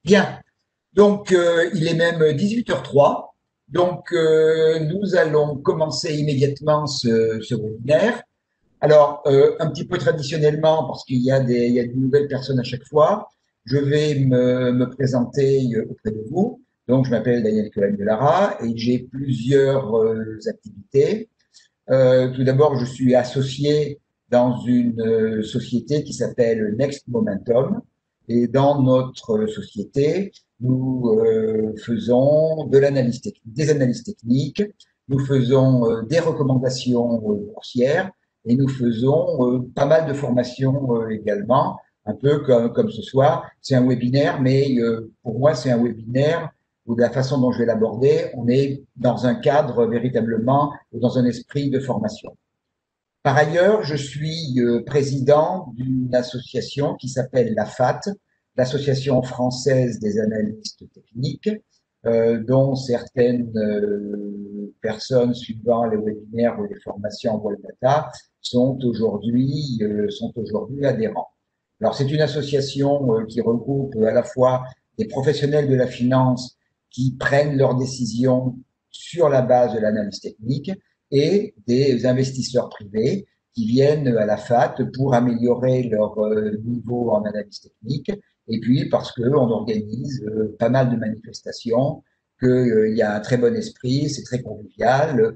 Bien, donc il est même 18h03, donc nous allons commencer immédiatement ce webinaire. Alors, un petit peu traditionnellement, parce qu'il y a de nouvelles personnes à chaque fois, je vais me présenter auprès de vous. Donc, je m'appelle Daniel Cohen de Lara et j'ai plusieurs activités. Tout d'abord, je suis associé dans une société qui s'appelle Next Momentum. Et dans notre société, nous faisons de l'analyse technique, des analyses techniques, nous faisons des recommandations boursières et nous faisons pas mal de formations également, un peu comme ce soir. C'est un webinaire, mais pour moi, c'est un webinaire ou de la façon dont je vais l'aborder, on est dans un cadre véritablement ou dans un esprit de formation. Par ailleurs, je suis président d'une association qui s'appelle l'AFAT, l'Association française des analystes techniques, dont certaines personnes suivant les webinaires ou les formations en World Data sont aujourd'hui adhérents. Alors, c'est une association qui regroupe à la fois des professionnels de la finance qui prennent leurs décisions sur la base de l'analyse technique et des investisseurs privés qui viennent à la FAT pour améliorer leur niveau en analyse technique et puis parce qu'on organise pas mal de manifestations, qu'il y a un très bon esprit, c'est très convivial.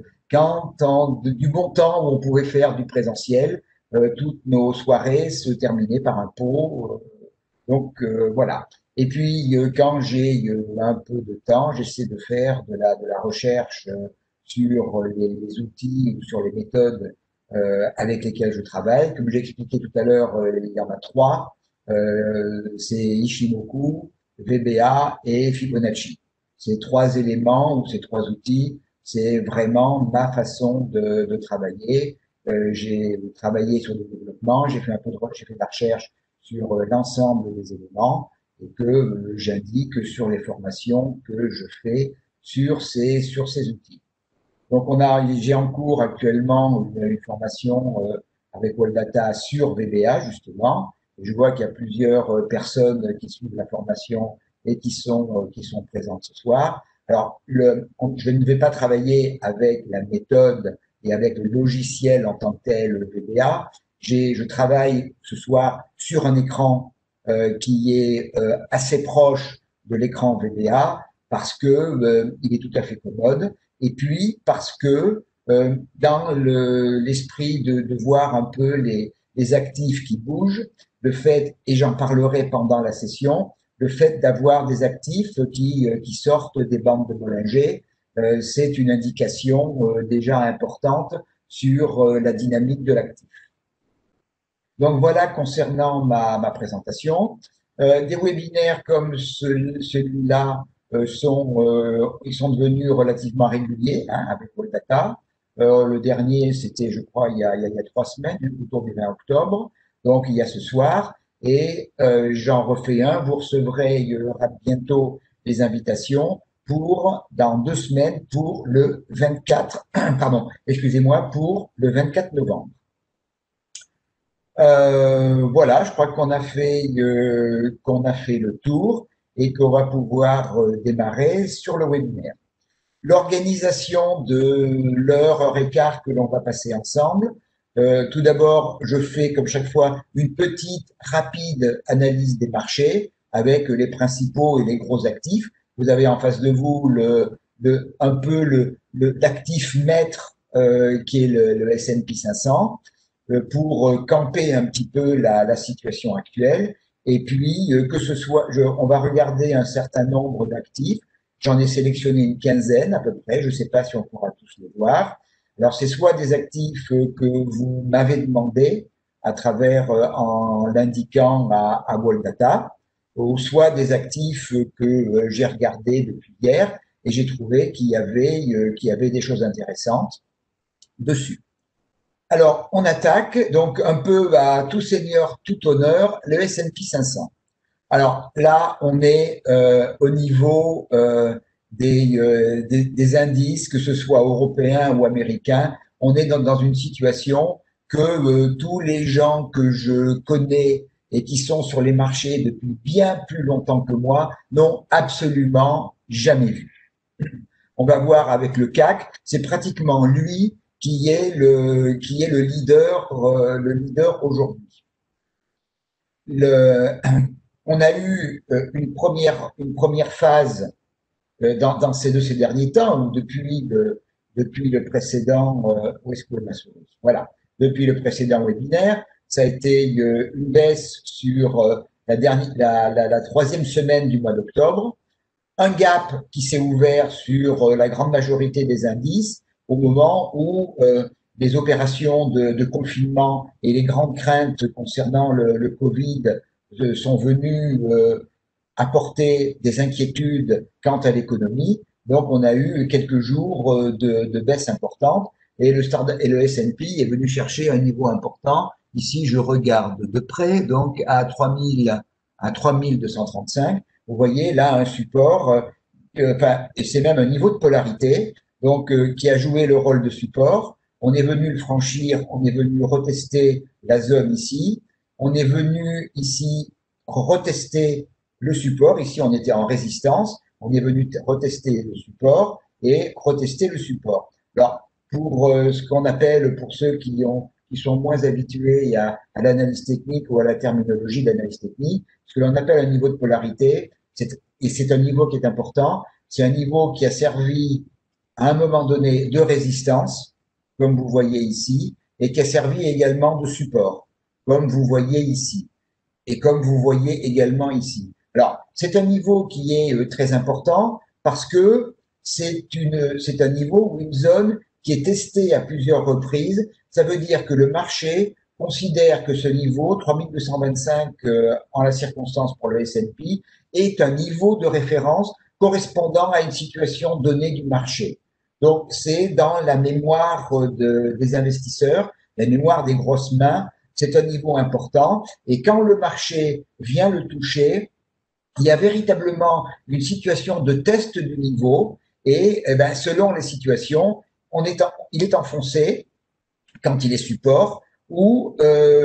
Du bon temps où on pouvait faire du présentiel, toutes nos soirées se terminaient par un pot. Voilà. Et puis quand j'ai un peu de temps, j'essaie de faire de la recherche sur les outils ou sur les méthodes avec lesquelles je travaille. Comme j'ai expliqué tout à l'heure, il y en a trois. C'est Ishimoku, VBA et Fibonacci. Ces trois éléments ou ces trois outils, c'est vraiment ma façon de travailler. J'ai travaillé sur le développement, j'ai fait de la recherche sur l'ensemble des éléments et que j'indique sur les formations que je fais sur ces outils. Donc j'ai en cours actuellement une formation avec World Data sur VBA justement. Et je vois qu'il y a plusieurs personnes qui suivent la formation et qui sont présentes ce soir. Alors, je ne vais pas travailler avec la méthode et avec le logiciel en tant que tel VBA. Je travaille ce soir sur un écran qui est assez proche de l'écran VBA parce que il est tout à fait commode et puis parce que dans l'esprit de voir un peu les actifs qui bougent, le fait, et j'en parlerai pendant la session, le fait d'avoir des actifs qui sortent des bandes de Bollinger, c'est une indication déjà importante sur la dynamique de l'actif. Donc voilà concernant ma présentation. Des webinaires comme celui-là ils sont devenus relativement réguliers avec World Data. Le dernier, c'était, je crois, il y a 3 semaines, autour du 20 octobre. Donc il y a ce soir. Et j'en refais un. Vous recevrez bientôt les invitations pour dans 2 semaines pour le 24, pardon, excusez-moi, pour le 24 novembre. Voilà, je crois qu'on a fait le tour et qu'on va pouvoir démarrer sur le webinaire. L'organisation de l'heure, heure et quart que l'on va passer ensemble. Tout d'abord, je fais comme chaque fois une petite, rapide analyse des marchés avec les principaux et les gros actifs. Vous avez en face de vous un peu l'actif maître qui est le S&P 500 pour camper un petit peu la situation actuelle. Et puis, que ce soit, on va regarder un certain nombre d'actifs. J'en ai sélectionné une quinzaine à peu près. Je ne sais pas si on pourra tous les voir. Alors, c'est soit des actifs que vous m'avez demandé à travers en l'indiquant à World Data, ou soit des actifs que j'ai regardés depuis hier et j'ai trouvé qu'il y avait des choses intéressantes dessus. Alors, on attaque donc un peu à tout seigneur, tout honneur, le S&P 500. Alors là, on est au niveau des indices, que ce soit européens ou américains. On est dans une situation que tous les gens que je connais et qui sont sur les marchés depuis bien plus longtemps que moi n'ont absolument jamais vu. On va voir avec le CAC, c'est pratiquement lui qui est le leader aujourd'hui. Le, on a eu une première phase dans ces derniers temps, ou depuis le précédent, où est-ce que ma souris? Voilà, depuis le précédent webinaire, ça a été une baisse sur la troisième semaine du mois d'octobre, un gap qui s'est ouvert sur la grande majorité des indices au moment où les opérations de confinement et les grandes craintes concernant le Covid sont venues apporter des inquiétudes quant à l'économie. Donc, on a eu quelques jours de baisse importante et le S&P est venu chercher un niveau important. Ici, je regarde de près, donc à 3235. Vous voyez là un support, et c'est même un niveau de polarité, donc qui a joué le rôle de support. On est venu le franchir, on est venu retester la zone ici, on est venu ici retester le support. Ici, on était en résistance. On est venu retester le support et retester le support. Alors, pour ce qu'on appelle, pour ceux qui sont moins habitués à l'analyse technique ou à la terminologie d'analyse technique, ce que l'on appelle un niveau de polarité, et c'est un niveau qui est important, c'est un niveau qui a servi à un moment donné de résistance, comme vous voyez ici, et qui a servi également de support, comme vous voyez ici, et comme vous voyez également ici. Alors, c'est un niveau qui est très important parce que c'est un niveau ou une zone qui est testée à plusieurs reprises. Ça veut dire que le marché considère que ce niveau, 3225 en la circonstance pour le S&P, est un niveau de référence correspondant à une situation donnée du marché. Donc, c'est dans la mémoire des investisseurs, la mémoire des grosses mains, c'est un niveau important. Et quand le marché vient le toucher, il y a véritablement une situation de test du niveau et selon les situations, il est enfoncé quand il est support ou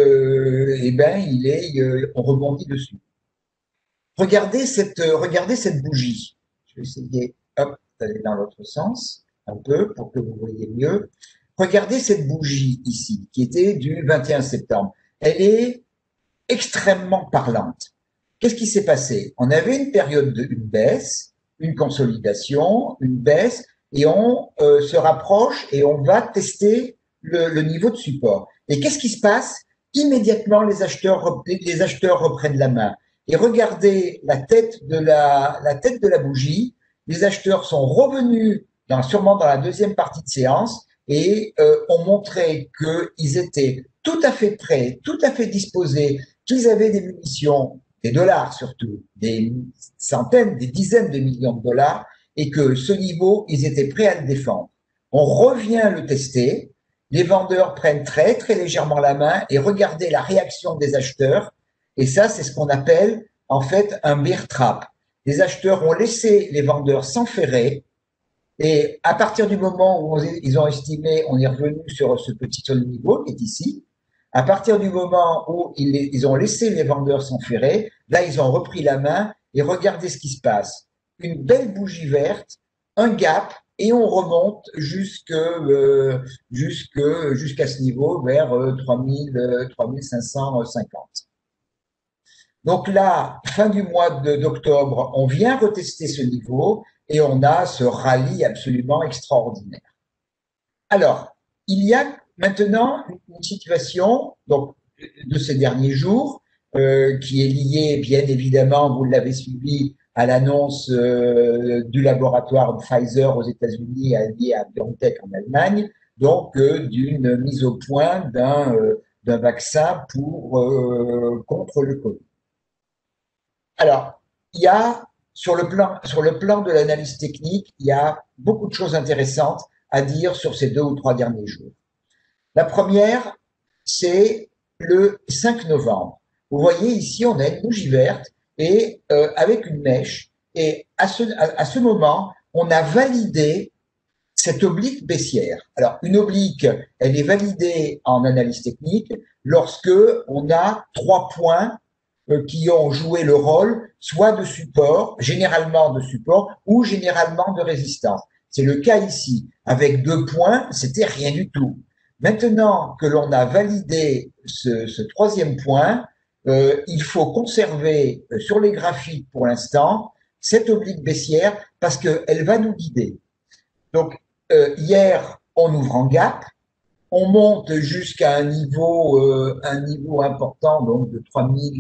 on rebondit dessus. Regardez cette bougie. Je vais essayer d'aller dans l'autre sens un peu pour que vous voyez mieux. Regardez cette bougie ici qui était du 21 septembre. Elle est extrêmement parlante. Qu'est-ce qui s'est passé? On avait une période une baisse, une consolidation, une baisse, et on se rapproche et on va tester le niveau de support. Et qu'est-ce qui se passe? Immédiatement, les acheteurs reprennent la main. Et regardez la tête de la bougie. Les acheteurs sont revenus sûrement dans la deuxième partie de séance et ont montré qu'ils étaient tout à fait prêts, tout à fait disposés, qu'ils avaient des munitions, des dollars surtout, des centaines, des dizaines de millions de dollars, et que ce niveau, ils étaient prêts à le défendre. On revient le tester, les vendeurs prennent très très légèrement la main et regardez la réaction des acheteurs, et ça c'est ce qu'on appelle en fait un bear trap. Les acheteurs ont laissé les vendeurs s'enferrer, et à partir du moment où ils ont estimé, on est revenu sur ce petit niveau qui est ici, à partir du moment où ils ont laissé les vendeurs s'enferrer, là, ils ont repris la main et regardez ce qui se passe. Une belle bougie verte, un gap, et on remonte jusqu'à ce niveau vers 3550. Donc là, fin du mois d'octobre, on vient retester ce niveau et on a ce rallye absolument extraordinaire. Alors, il y a maintenant une situation donc, de ces derniers jours qui est liée, bien évidemment, vous l'avez suivi, à l'annonce du laboratoire Pfizer aux États-Unis allié à BioNTech en Allemagne, donc d'une mise au point d'un vaccin contre le Covid. Alors, il y a sur le plan de l'analyse technique, il y a beaucoup de choses intéressantes à dire sur ces 2 ou 3 derniers jours. La première, c'est le 5 novembre. Vous voyez ici, on a une bougie verte et avec une mèche. Et à ce moment, on a validé cette oblique baissière. Alors, une oblique, elle est validée en analyse technique lorsque on a 3 points qui ont joué le rôle soit de support, généralement de support, ou généralement de résistance. C'est le cas ici. Avec 2 points, c'était rien du tout. Maintenant que l'on a validé ce troisième point, il faut conserver sur les graphiques pour l'instant cette oblique baissière parce qu'elle va nous guider. Donc, hier, on ouvre en gap, on monte jusqu'à un niveau important, donc de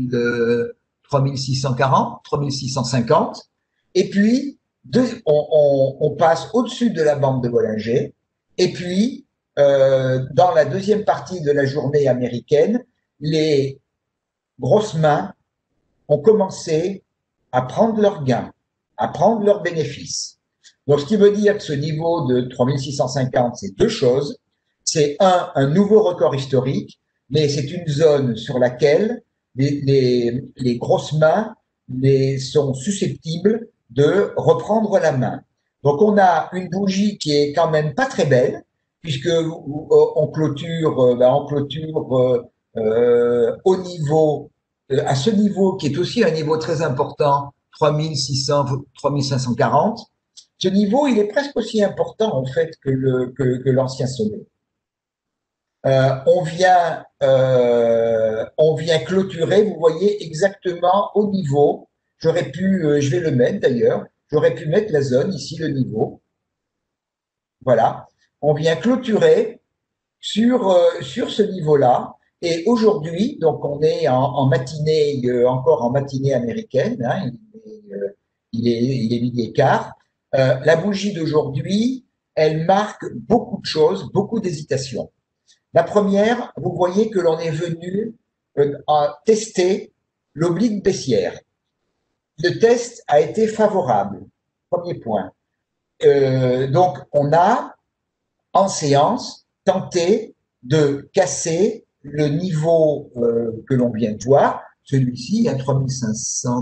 3640, 3650, et puis on passe au-dessus de la bande de Bollinger, et puis dans la deuxième partie de la journée américaine, les grosses mains ont commencé à prendre leurs gains, à prendre leurs bénéfices. Donc, ce qui veut dire que ce niveau de 3650, c'est deux choses. C'est un nouveau record historique, mais c'est une zone sur laquelle les grosses mains sont susceptibles de reprendre la main. Donc, on a une bougie qui est quand même pas très belle, puisque on clôture, au niveau à ce niveau qui est aussi un niveau très important, 3600, 3540, ce niveau, il est presque aussi important en fait que l'ancien sommet. On vient clôturer, vous voyez exactement au niveau. J'aurais pu, je vais le mettre d'ailleurs. J'aurais pu mettre la zone ici, le niveau. Voilà. On vient clôturer sur ce niveau-là. Et aujourd'hui, donc on est en matinée, encore en matinée américaine, hein, il est midi et quart. La bougie d'aujourd'hui, elle marque beaucoup de choses, beaucoup d'hésitations. La première, vous voyez que l'on est venu à tester l'oblique baissière. Le test a été favorable. Premier point. Donc, on a en séance tenté de casser le niveau que l'on vient de voir, celui-ci à 3500,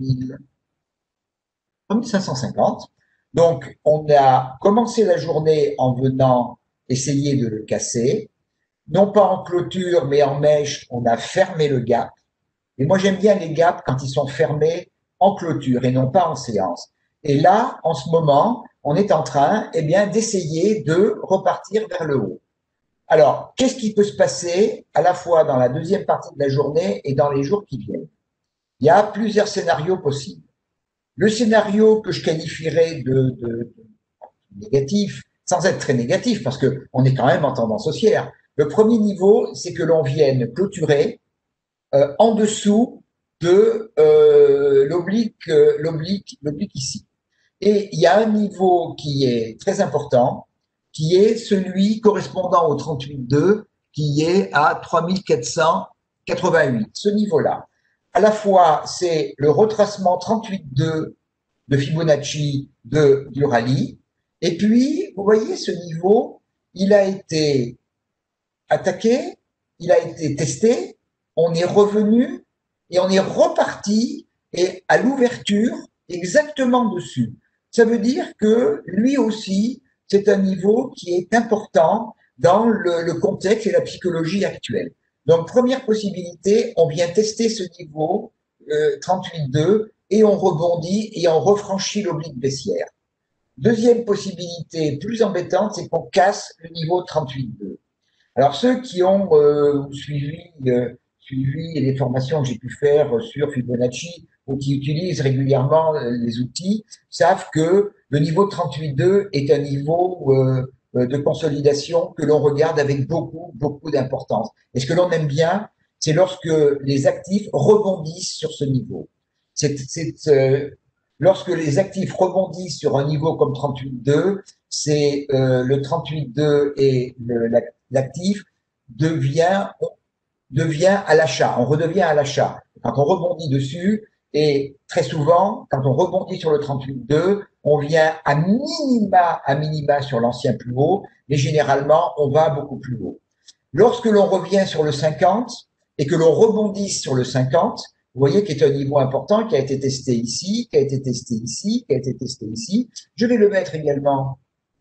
3550. Donc, on a commencé la journée en venant essayer de le casser. Non pas en clôture, mais en mèche, on a fermé le gap. Et moi, j'aime bien les gaps quand ils sont fermés en clôture et non pas en séance. Et là, en ce moment, on est en train, eh bien, d'essayer de repartir vers le haut. Alors, qu'est-ce qui peut se passer à la fois dans la deuxième partie de la journée et dans les jours qui viennent? Il y a plusieurs scénarios possibles. Le scénario que je qualifierais de négatif, sans être très négatif, parce que on est quand même en tendance haussière. Le premier niveau, c'est que l'on vienne clôturer en dessous de l'oblique ici. Et il y a un niveau qui est très important, qui est celui correspondant au 38,2, qui est à 3488. Ce niveau-là. À la fois, c'est le retracement 38,2 de Fibonacci du rallye. Et puis, vous voyez, ce niveau, il a été attaqué, il a été testé, on est revenu et on est reparti et à l'ouverture exactement dessus. Ça veut dire que lui aussi, c'est un niveau qui est important dans le contexte et la psychologie actuelle. Donc, première possibilité, on vient tester ce niveau 38,2 et on rebondit et on refranchit l'oblique baissière. Deuxième possibilité plus embêtante, c'est qu'on casse le niveau 38,2. Alors ceux qui ont suivi les formations que j'ai pu faire sur Fibonacci ou qui utilisent régulièrement les outils savent que le niveau 38,2 est un niveau de consolidation que l'on regarde avec beaucoup d'importance. Et ce que l'on aime bien, c'est lorsque les actifs rebondissent sur ce niveau. Lorsque les actifs rebondissent sur un niveau comme 38,2, c'est le 38,2 et l'actif devient à l'achat. On redevient à l'achat. Quand on rebondit dessus, et très souvent, quand on rebondit sur le 38,2, on vient à minima sur l'ancien plus haut, mais généralement, on va beaucoup plus haut. Lorsque l'on revient sur le 50 et que l'on rebondit sur le 50, vous voyez qu'il est un niveau important qui a été testé ici, qui a été testé ici, qui a été testé ici. Je vais le mettre également,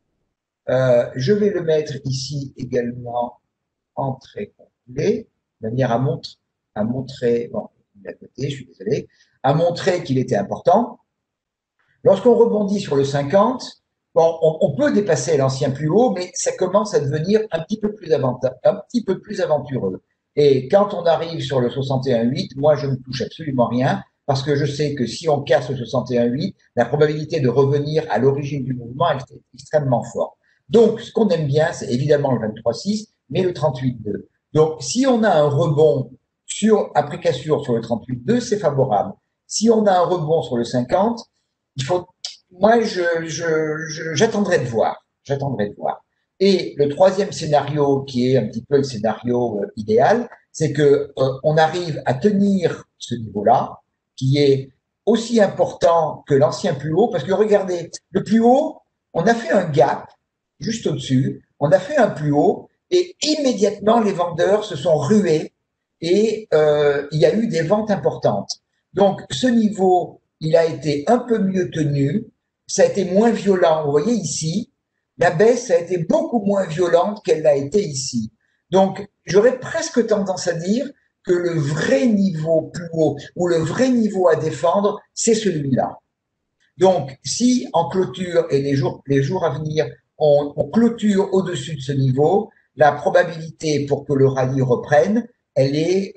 ici également en trait complet, de manière à montrer, bon, à côté, je suis désolé, a montré qu'il était important. Lorsqu'on rebondit sur le 50, bon, on peut dépasser l'ancien plus haut, mais ça commence à devenir un petit peu plus un petit peu plus aventureux. Et quand on arrive sur le 61,8, moi, je ne touche absolument rien parce que je sais que si on casse le 61,8, la probabilité de revenir à l'origine du mouvement est extrêmement forte. Donc, ce qu'on aime bien, c'est évidemment le 23,6, mais le 38,2. Donc, si on a un rebond après cassure sur le 38,2, c'est favorable. Si on a un rebond sur le 50, il faut, moi, j'attendrai de voir. J'attendrai de voir. Et le troisième scénario, qui est un petit peu le scénario idéal, c'est que on arrive à tenir ce niveau-là, qui est aussi important que l'ancien plus haut, parce que regardez, le plus haut, on a fait un gap juste au-dessus, on a fait un plus haut, et immédiatement les vendeurs se sont rués et il y a eu des ventes importantes. Donc ce niveau, il a été un peu mieux tenu, ça a été moins violent. Vous voyez ici, la baisse a été beaucoup moins violente qu'elle l'a été ici. Donc j'aurais presque tendance à dire que le vrai niveau plus haut ou le vrai niveau à défendre, c'est celui-là. Donc, si en clôture et les jours à venir, on clôture au-dessus de ce niveau, la probabilité pour que le rallye reprenne, elle est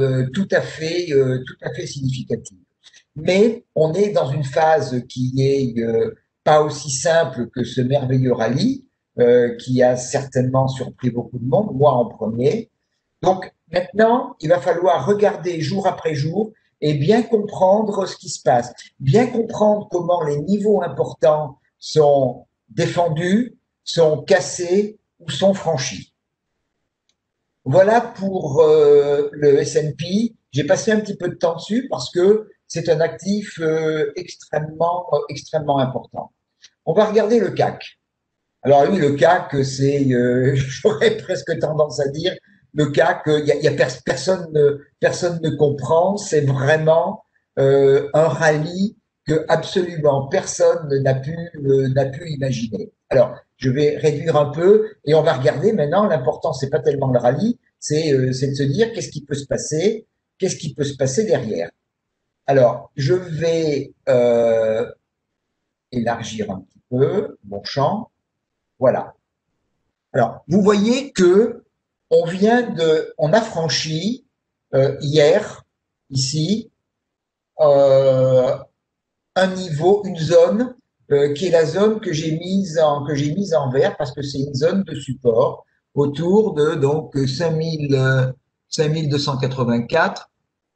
tout à fait significative. Mais on est dans une phase qui est pas aussi simple que ce merveilleux rallye, qui a certainement surpris beaucoup de monde, moi en premier. Donc maintenant, il va falloir regarder jour après jour et bien comprendre ce qui se passe, bien comprendre comment les niveaux importants sont défendus, sont cassés ou sont franchis. Voilà pour le S&P. J'ai passé un petit peu de temps dessus parce que c'est un actif extrêmement important. On va regarder le CAC. Alors oui, le CAC, c'est, j'aurais presque tendance à dire, le CAC, personne ne comprend. C'est vraiment un rallye que absolument personne n'a pu imaginer. Alors, je vais réduire un peu et on va regarder maintenant. L'important, c'est pas tellement le rallye, c'est de se dire qu'est-ce qui peut se passer derrière. Alors, je vais élargir un petit peu mon champ. Voilà. Alors, vous voyez que on a franchi hier ici euh, un niveau, une zone qui est la zone que j'ai mise en vert parce que c'est une zone de support autour de donc 5284,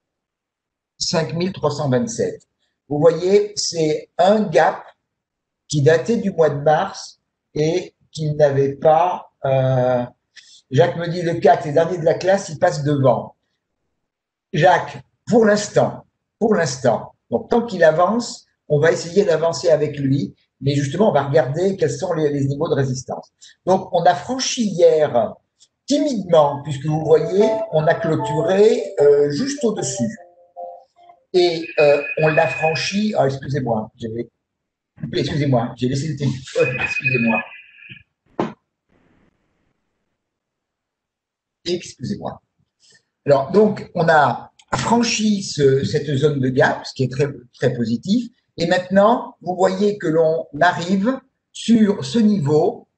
5327. Vous voyez, c'est un gap qui datait du mois de mars et qui n'avait pas. Jacques me dit le 4, les derniers de la classe, il passe devant. Jacques, pour l'instant, donc tant qu'il avance, on va essayer d'avancer avec lui, mais justement, on va regarder quels sont les niveaux de résistance. Donc, on a franchi hier timidement, puisque vous voyez, on a clôturé juste au-dessus. Et on l'a franchi. Oh, excusez-moi, j'ai laissé le téléphone, excusez-moi. Excusez-moi. Alors, donc, on a franchi cette zone de gap, ce qui est très positif. Et maintenant, vous voyez que l'on arrive sur ce niveau,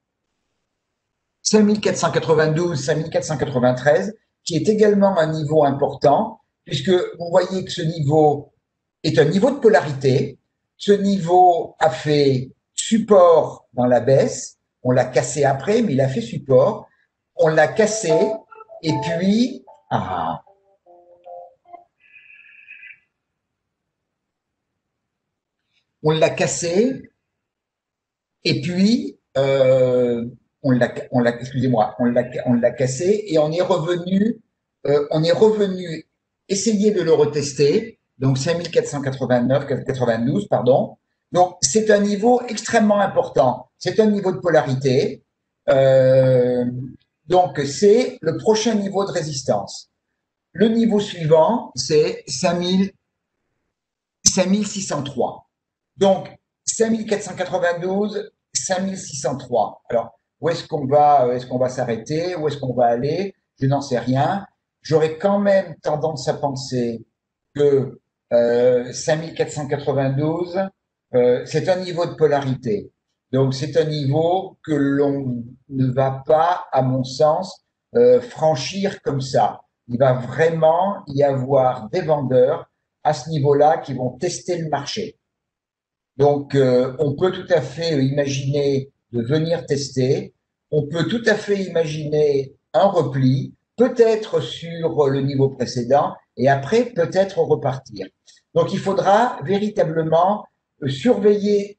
5492, 5493, qui est également un niveau important, puisque vous voyez que ce niveau est un niveau de polarité. Ce niveau a fait support dans la baisse. On l'a cassé après, mais il a fait support. On l'a cassé, et puis, on l'a cassé, et puis excusez-moi, on l'a cassé et on est revenu essayer de le retester. Donc 5489, 92, pardon. Donc c'est un niveau extrêmement important. C'est un niveau de polarité. Euh, donc c'est le prochain niveau de résistance. Le niveau suivant, c'est 5603. Donc, 5492, 5603. Alors, est-ce qu'on va s'arrêter? Où est-ce qu'on va aller? Je n'en sais rien. J'aurais quand même tendance à penser que 5492, c'est un niveau de polarité. Donc c'est un niveau que l'on ne va pas, à mon sens, franchir comme ça. Il va vraiment y avoir des vendeurs à ce niveau-là qui vont tester le marché. Donc, on peut tout à fait imaginer de venir tester. On peut tout à fait imaginer un repli, peut-être sur le niveau précédent, et après peut-être repartir. Donc, il faudra véritablement surveiller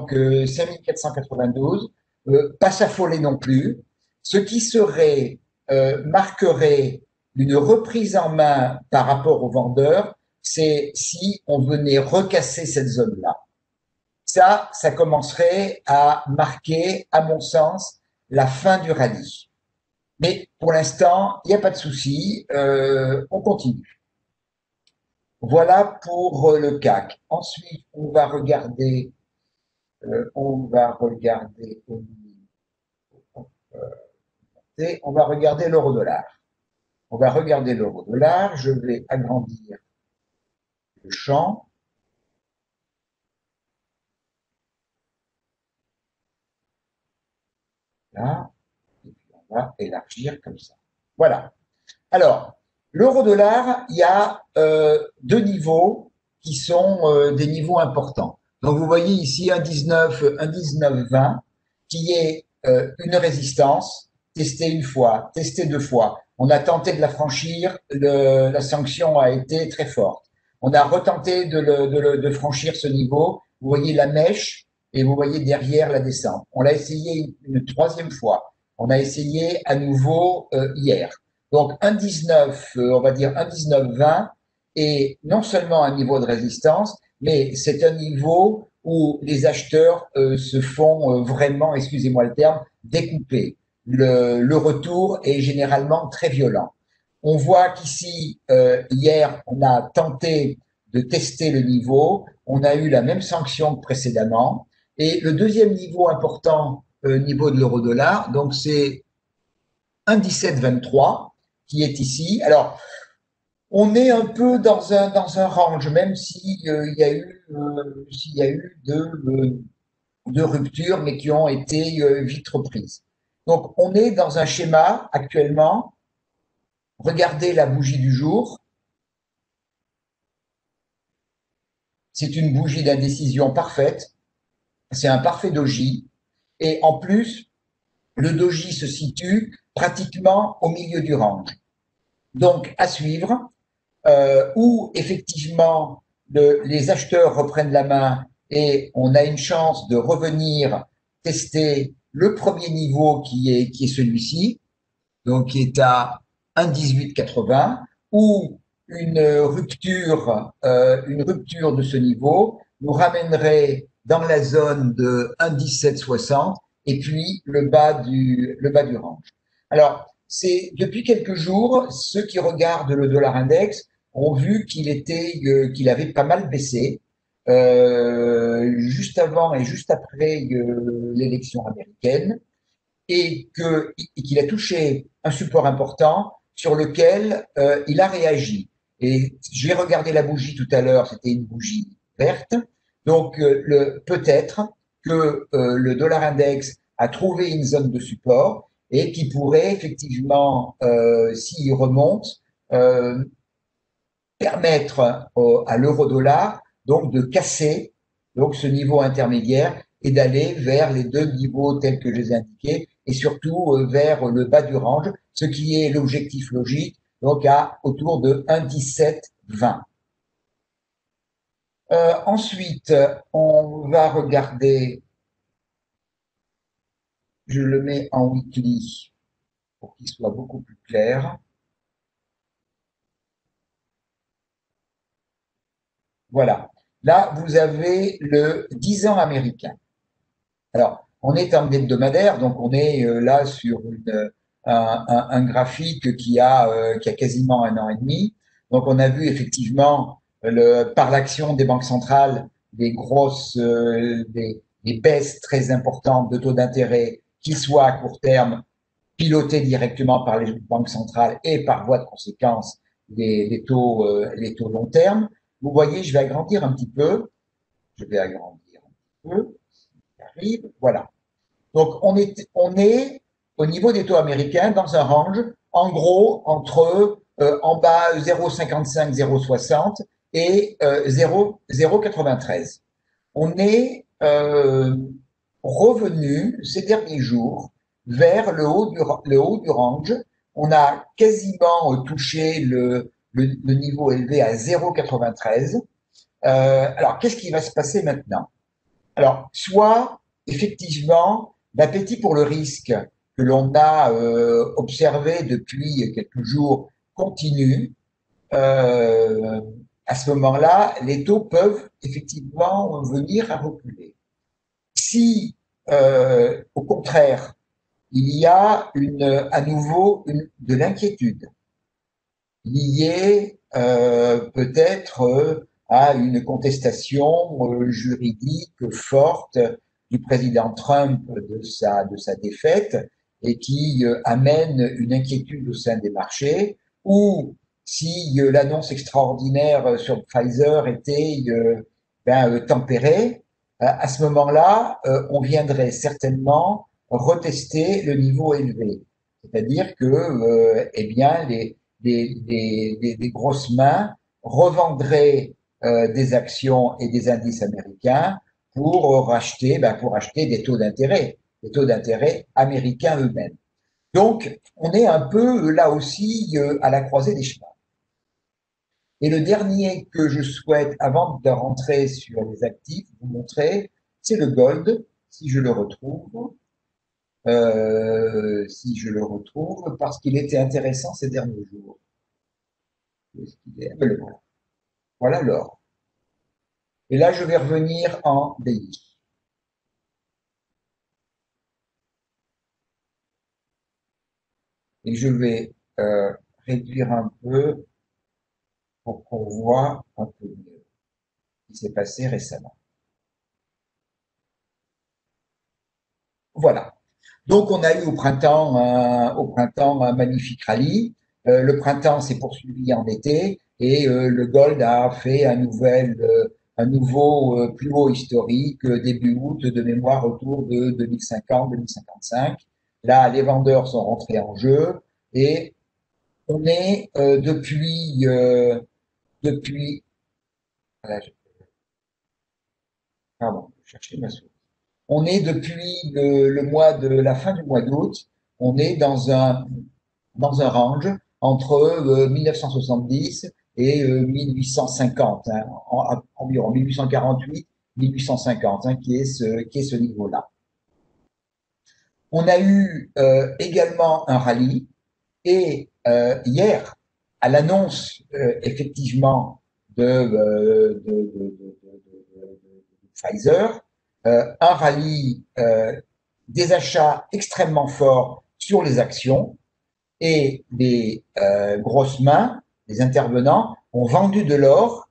5492, pas s'affoler non plus. Ce qui serait marquerait une reprise en main par rapport aux vendeurs, c'est si on venait recasser cette zone-là. Ça commencerait à marquer, à mon sens, la fin du rallye. Mais pour l'instant, il n'y a pas de souci, on continue. Voilà pour le CAC. Ensuite, on va regarder, on va regarder l'euro-dollar. On va regarder l'euro-dollar. Je vais agrandir le champ. Là, et puis on va élargir comme ça. Voilà. Alors, l'euro-dollar, il y a deux niveaux qui sont des niveaux importants. Donc, vous voyez ici un 19,20 qui est une résistance, testée une fois, testée deux fois. On a tenté de la franchir, la sanction a été très forte. On a retenté de franchir ce niveau. Vous voyez la mèche et vous voyez derrière la descente. On l'a essayé une troisième fois. On a essayé à nouveau hier. Donc, 1,19, on va dire 1,19,20 est non seulement un niveau de résistance, mais c'est un niveau où les acheteurs se font vraiment, excusez-moi le terme, découper. Le retour est généralement très violent. On voit qu'ici, hier, on a tenté de tester le niveau, on a eu la même sanction que précédemment, et le deuxième niveau important, niveau de l'euro-dollar, donc c'est 1,1723 qui est ici. Alors, on est un peu dans un range, même s'il s'il y a eu de ruptures, mais qui ont été vite reprises. Donc, on est dans un schéma actuellement. Regardez la bougie du jour. C'est une bougie d'indécision parfaite. C'est un parfait doji. Et en plus, le doji se situe pratiquement au milieu du range. Donc, à suivre. Où effectivement les acheteurs reprennent la main et on a une chance de revenir tester le premier niveau qui est celui-ci, donc qui est à 1,1880, ou une rupture de ce niveau nous ramènerait dans la zone de 1,1760 et puis le bas du range. Alors, c'est depuis quelques jours, ceux qui regardent le dollar index ont vu qu'il avait pas mal baissé juste avant et juste après l'élection américaine et qu'il a touché un support important sur lequel il a réagi. Et j'ai regardé la bougie tout à l'heure, c'était une bougie verte. Donc peut-être que le dollar index a trouvé une zone de support et qui pourrait effectivement, s'il remonte, euh, permettre à l'euro-dollar donc de casser donc ce niveau intermédiaire et d'aller vers les deux niveaux tels que je les ai indiqués et surtout vers le bas du range, ce qui est l'objectif logique, donc à autour de 1,1720. Ensuite, on va regarder, je le mets en weekly pour qu'il soit beaucoup plus clair. Voilà. Là, vous avez le 10 ans américain. Alors, on est en hebdomadaire, donc on est là sur un graphique qui a quasiment un an et demi. Donc, on a vu effectivement par l'action des banques centrales des baisses très importantes de taux d'intérêt, qu'ils soient à court terme, pilotées directement par les banques centrales et par voie de conséquence les taux long terme. Vous voyez, je vais agrandir un petit peu. Je vais agrandir un petit peu. Arrive. Voilà. Donc, on est au niveau des taux américains dans un range, en gros, entre en bas 0,55, 0,60 et 0,93. On est revenu ces derniers jours vers le haut du range. On a quasiment touché le niveau élevé à 0,93. Alors, qu'est-ce qui va se passer maintenant? Alors, soit effectivement, l'appétit pour le risque que l'on a observé depuis quelques jours continue. Euh, à ce moment-là, les taux peuvent effectivement venir à reculer. Si, au contraire, il y a à nouveau de l'inquiétude liée peut-être à une contestation juridique forte du président Trump de sa défaite et qui amène une inquiétude au sein des marchés, ou si l'annonce extraordinaire sur Pfizer était tempérée, à ce moment-là, on viendrait certainement retester le niveau élevé. C'est-à-dire que eh bien, des grosses mains revendraient des actions et des indices américains pour acheter des taux d'intérêt américains eux-mêmes. Donc, on est un peu là aussi à la croisée des chemins. Et le dernier que je souhaite, avant de rentrer sur les actifs, vous montrer, c'est le gold, si je le retrouve. Si je le retrouve, parce qu'il était intéressant ces derniers jours. Voilà l'or. Et là, je vais revenir en DI. Et je vais réduire un peu pour qu'on voit un peu mieux ce qui s'est passé récemment. Voilà. Donc, on a eu au printemps un magnifique rallye. Le printemps s'est poursuivi en été et le gold a fait un nouveau plus haut historique début août de mémoire autour de 2050-2055. Là, les vendeurs sont rentrés en jeu et on est depuis voilà, pardon, je cherchais ma souris. On est depuis le mois de la fin du mois d'août, on est dans un range entre 1970 et 1850, hein, environ 1848, 1850, hein, qui est ce niveau-là. On a eu également un rallye et hier, à l'annonce effectivement de Pfizer, un rallye des achats extrêmement forts sur les actions et les grosses mains, les intervenants, ont vendu de l'or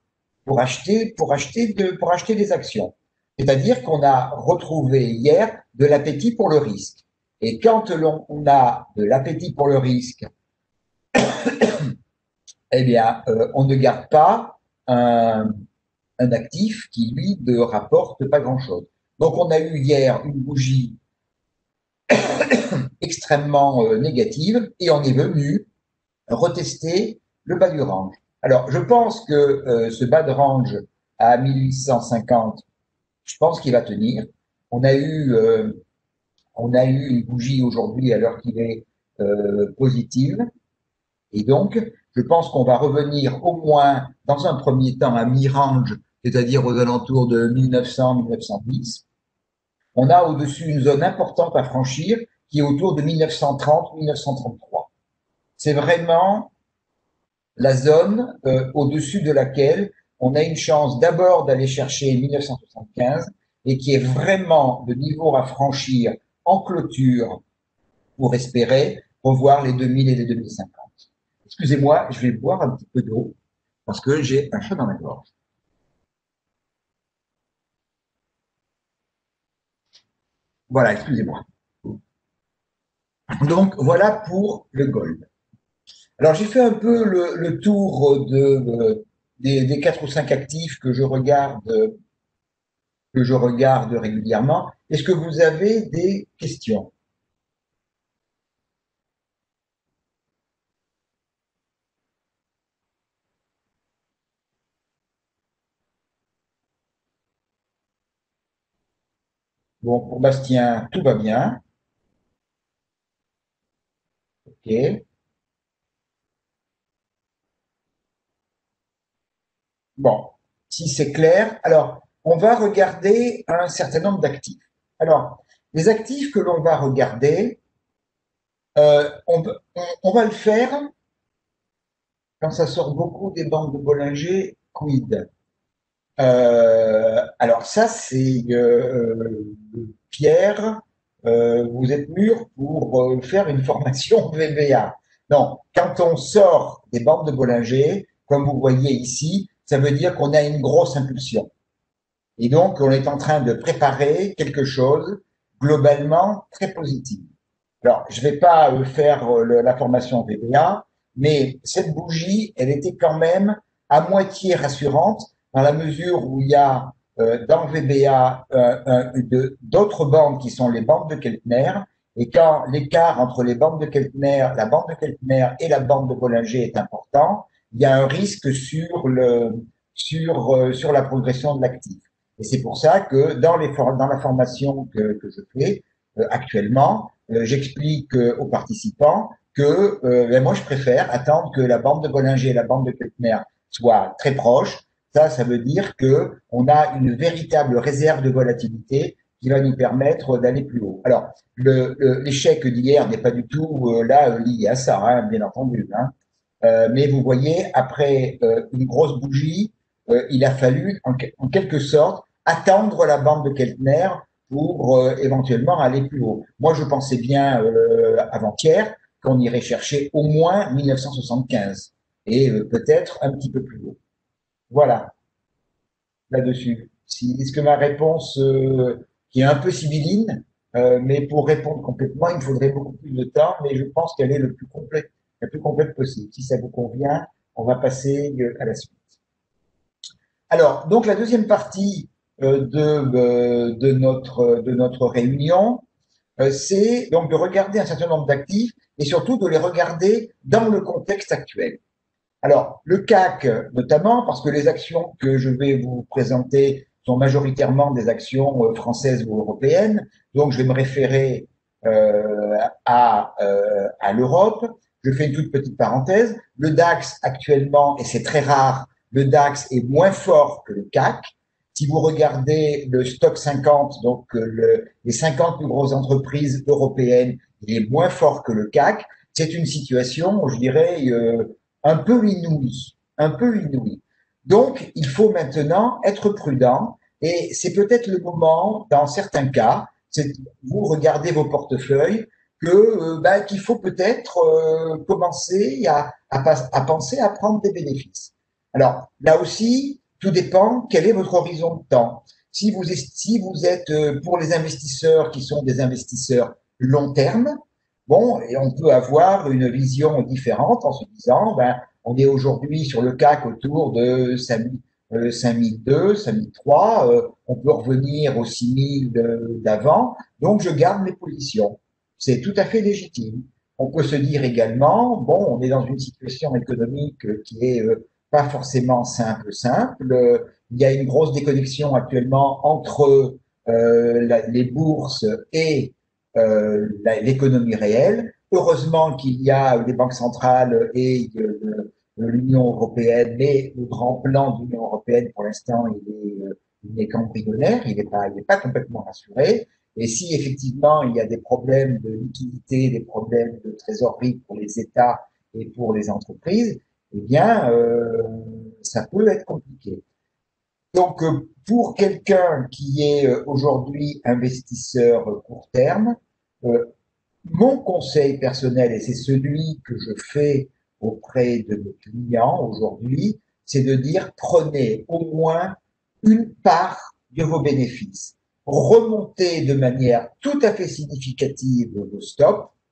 pour acheter des actions. C'est-à-dire qu'on a retrouvé hier de l'appétit pour le risque. Et quand on a de l'appétit pour le risque, eh bien, on ne garde pas un actif qui, lui, ne rapporte pas grand-chose. Donc, on a eu hier une bougie extrêmement négative et on est venu retester le bas du range. Alors, je pense que ce bas de range à 1850, je pense qu'il va tenir. On a eu, euh, on a eu une bougie aujourd'hui à l'heure qu'il est positive. Et donc, je pense qu'on va revenir au moins dans un premier temps à mi-range, c'est-à-dire aux alentours de 1900-1910. On a au-dessus une zone importante à franchir qui est autour de 1930-1933. C'est vraiment la zone au-dessus de laquelle on a une chance d'abord d'aller chercher 1975 et qui est vraiment le niveau à franchir en clôture pour espérer revoir les 2000 et les 2050. Excusez-moi, je vais boire un petit peu d'eau parce que j'ai un chat dans la gorge. Voilà, excusez-moi. Donc voilà pour le gold. Alors, j'ai fait un peu le tour des 4 ou 5 actifs que je regarde régulièrement. Est-ce que vous avez des questions? Bon, pour Bastien, tout va bien. OK. Bon, si c'est clair, alors on va regarder un certain nombre d'actifs. Alors, les actifs que l'on va regarder, on va le faire quand ça sort beaucoup des banques de Bollinger, quid. Alors ça, c'est Pierre, vous êtes mûr pour faire une formation VBA. Non, quand on sort des bandes de Bollinger, comme vous voyez ici, ça veut dire qu'on a une grosse impulsion. Et donc, on est en train de préparer quelque chose globalement très positif. Alors, je ne vais pas faire la formation VBA, mais cette bougie, elle était quand même à moitié rassurante dans la mesure où il y a dans le VBA d'autres bandes qui sont les bandes de Keltner. Et quand l'écart entre les bandes de Keltner, la bande de Keltner et la bande de Bollinger est important, il y a un risque sur la progression de l'actif. Et c'est pour ça que dans la formation que je fais actuellement, j'explique aux participants que ben moi je préfère attendre que la bande de Bollinger et la bande de Keltner soient très proches. Ça veut dire que on a une véritable réserve de volatilité qui va nous permettre d'aller plus haut. Alors, l'échec d'hier n'est pas du tout lié à ça, hein, bien entendu. Hein. Mais vous voyez, après une grosse bougie, il a fallu, en quelque sorte, attendre la bande de Keltner pour éventuellement aller plus haut. Moi, je pensais bien avant-hier qu'on irait chercher au moins 1975 et peut-être un petit peu plus haut. Voilà, là-dessus. Est-ce que ma réponse, qui est un peu sibylline, mais pour répondre complètement, il me faudrait beaucoup plus de temps, mais je pense qu'elle est la plus complète possible. Si ça vous convient, on va passer à la suite. Alors, donc la deuxième partie de notre réunion, c'est donc de regarder un certain nombre d'actifs et surtout de les regarder dans le contexte actuel. Alors, le CAC notamment, parce que les actions que je vais vous présenter sont majoritairement des actions françaises ou européennes, donc je vais me référer à l'Europe. Je fais une toute petite parenthèse. Le DAX actuellement, et c'est très rare, le DAX est moins fort que le CAC. Si vous regardez le stock 50, donc les 50 plus grosses entreprises européennes, il est moins fort que le CAC. C'est une situation, je dirais, un peu inouïe, un peu inouïe. Donc, il faut maintenant être prudent et c'est peut-être le moment, dans certains cas, vous regardez vos portefeuilles, qu'il faut peut-être commencer à penser à prendre des bénéfices. Alors, là aussi, tout dépend quel est votre horizon de temps. Si vous êtes pour les investisseurs qui sont des investisseurs long terme, bon, et on peut avoir une vision différente en se disant, ben, on est aujourd'hui sur le CAC autour de 5002, 5003, on peut revenir aux 6000 d'avant, donc je garde mes positions. C'est tout à fait légitime. On peut se dire également, bon, on est dans une situation économique qui est pas forcément simple. Il y a une grosse déconnexion actuellement entre les bourses et l'économie réelle. Heureusement qu'il y a des banques centrales et l'Union européenne, mais le grand plan de l'Union européenne, pour l'instant, il est qu'embryonnaire, il n'est pas complètement rassuré. Et si effectivement il y a des problèmes de liquidité, des problèmes de trésorerie pour les États et pour les entreprises, eh bien, ça peut être compliqué. Donc, pour quelqu'un qui est aujourd'hui investisseur court terme, euh, mon conseil personnel, et c'est celui que je fais auprès de mes clients aujourd'hui, c'est de dire prenez au moins une part de vos bénéfices. Remontez de manière tout à fait significative vos stops,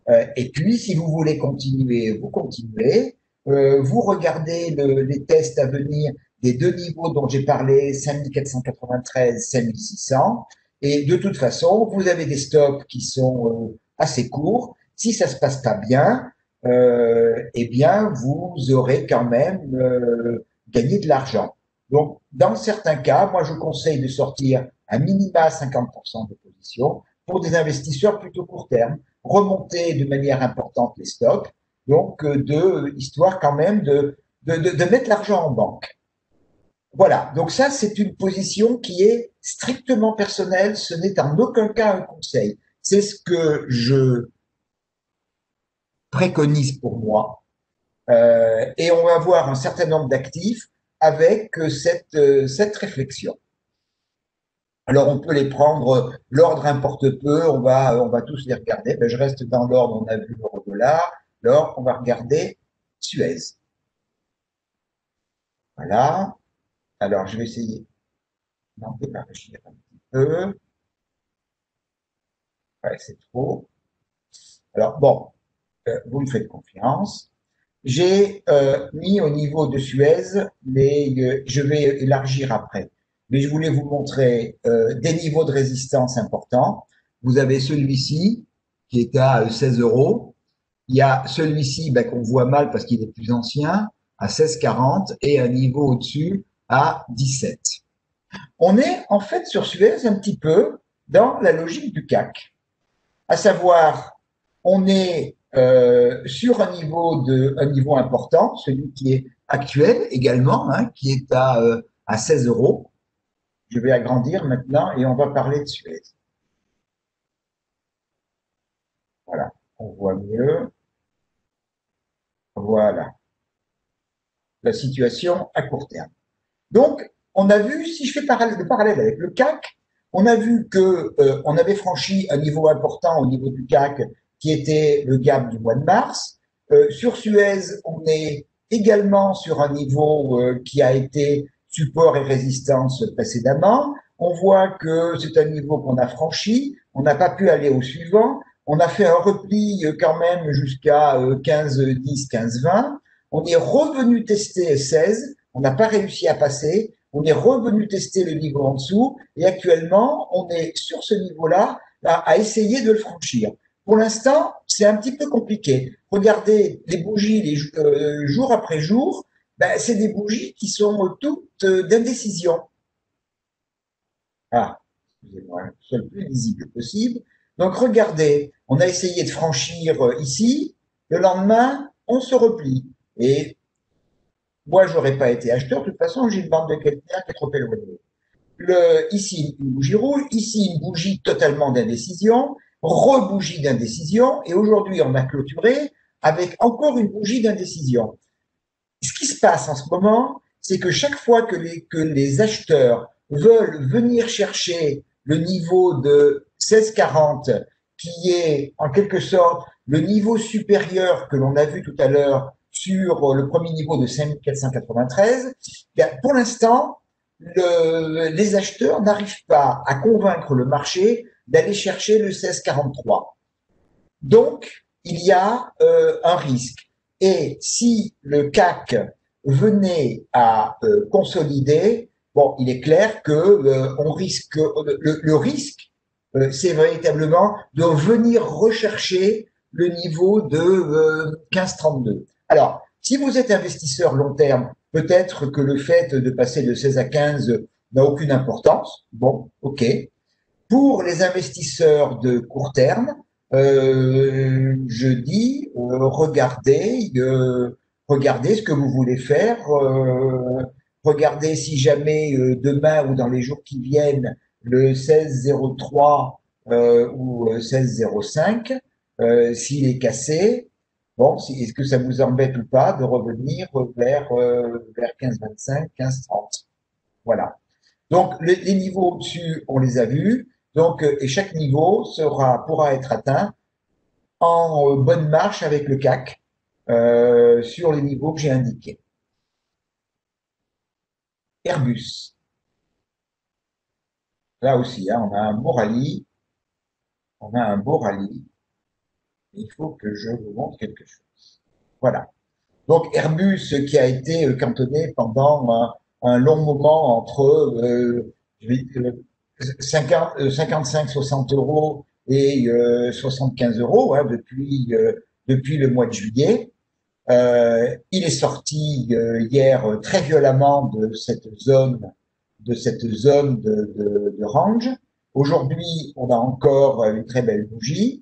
Et puis, si vous voulez continuer, vous continuez. Vous regardez les tests à venir des deux niveaux dont j'ai parlé, 5493, 5600. Et de toute façon, vous avez des stops qui sont assez courts. Si ça se passe pas bien, eh bien, vous aurez quand même gagné de l'argent. Donc, dans certains cas, moi, je conseille de sortir à minima 50% de position pour des investisseurs plutôt court terme, remonter de manière importante les stocks, donc histoire quand même de mettre l'argent en banque. Voilà, donc ça c'est une position qui est strictement personnelle, ce n'est en aucun cas un conseil. C'est ce que je préconise pour moi. Et on va voir un certain nombre d'actifs avec cette réflexion. Alors on peut les prendre, l'ordre importe peu, on va tous les regarder. Ben, je reste dans l'ordre, on a vu l'euro-dollar, l'or, on va regarder Suez. Voilà. Alors je vais essayer d'en déparagir un petit peu. Ouais, c'est trop. Alors bon, vous me faites confiance. J'ai mis au niveau de Suez, je vais élargir après, mais je voulais vous montrer des niveaux de résistance importants. Vous avez celui-ci qui est à 16 euros. Il y a celui-ci ben, qu'on voit mal parce qu'il est plus ancien, à 16,40 et un niveau au-dessus à 17. On est en fait sur Suez un petit peu dans la logique du CAC, à savoir on est sur un niveau important, celui qui est actuel également, hein, qui est à 16 euros. Je vais agrandir maintenant et on va parler de Suez. Voilà, on voit mieux. Voilà, la situation à court terme. Donc, on a vu, si je fais le parallèle avec le CAC, on a vu que on avait franchi un niveau important au niveau du CAC qui était le gap du mois de mars. Sur Suez, on est également sur un niveau qui a été support et résistance précédemment. On voit que c'est un niveau qu'on a franchi. On n'a pas pu aller au suivant. On a fait un repli quand même jusqu'à 15-10, 15-20. On est revenu tester 16. On n'a pas réussi à passer. On est revenu tester le niveau en dessous. Et actuellement, on est sur ce niveau-là à essayer de le franchir. Pour l'instant, c'est un petit peu compliqué. Regardez les bougies jour après jour, ben, c'est des bougies qui sont toutes d'indécision. Ah, excusez-moi, soit le plus lisible possible. Donc regardez, on a essayé de franchir ici, le lendemain, on se replie. Et moi, j'aurais pas été acheteur, de toute façon, j'ai une bande de quelqu'un qui est trop éloignée. Ici, une bougie rouge, ici, une bougie totalement d'indécision, rebougie d'indécision, et aujourd'hui, on a clôturé avec encore une bougie d'indécision. Ce qui se passe en ce moment, c'est que chaque fois que les acheteurs veulent venir chercher le niveau de 16,40, qui est en quelque sorte le niveau supérieur que l'on a vu tout à l'heure sur le premier niveau de 5493, pour l'instant, les acheteurs n'arrivent pas à convaincre le marché d'aller chercher le 16,43. Donc, il y a un risque. Et si le CAC venait à consolider, bon, il est clair que on risque le risque, c'est véritablement de venir rechercher le niveau de 15,32. Alors, si vous êtes investisseur long terme, peut-être que le fait de passer de 16 à 15 n'a aucune importance. Bon, ok. Pour les investisseurs de court terme, je dis regardez ce que vous voulez faire, regardez si jamais demain ou dans les jours qui viennent le 16,03 ou 16,05, s'il est cassé, bon, est-ce que ça vous embête ou pas de revenir vers 15,25, 15,30. Voilà. Donc, les niveaux au-dessus, on les a vus. Donc, et chaque niveau pourra être atteint en bonne marche avec le CAC sur les niveaux que j'ai indiqués. Airbus, là aussi, hein, on a un beau rallye. On a un beau rallye. Il faut que je vous montre quelque chose. Voilà. Donc Airbus qui a été cantonné pendant un long moment entre 55-60 euros et 75 euros hein, depuis le mois de juillet. Il est sorti hier très violemment de cette zone de range. Aujourd'hui, on a encore une très belle bougie.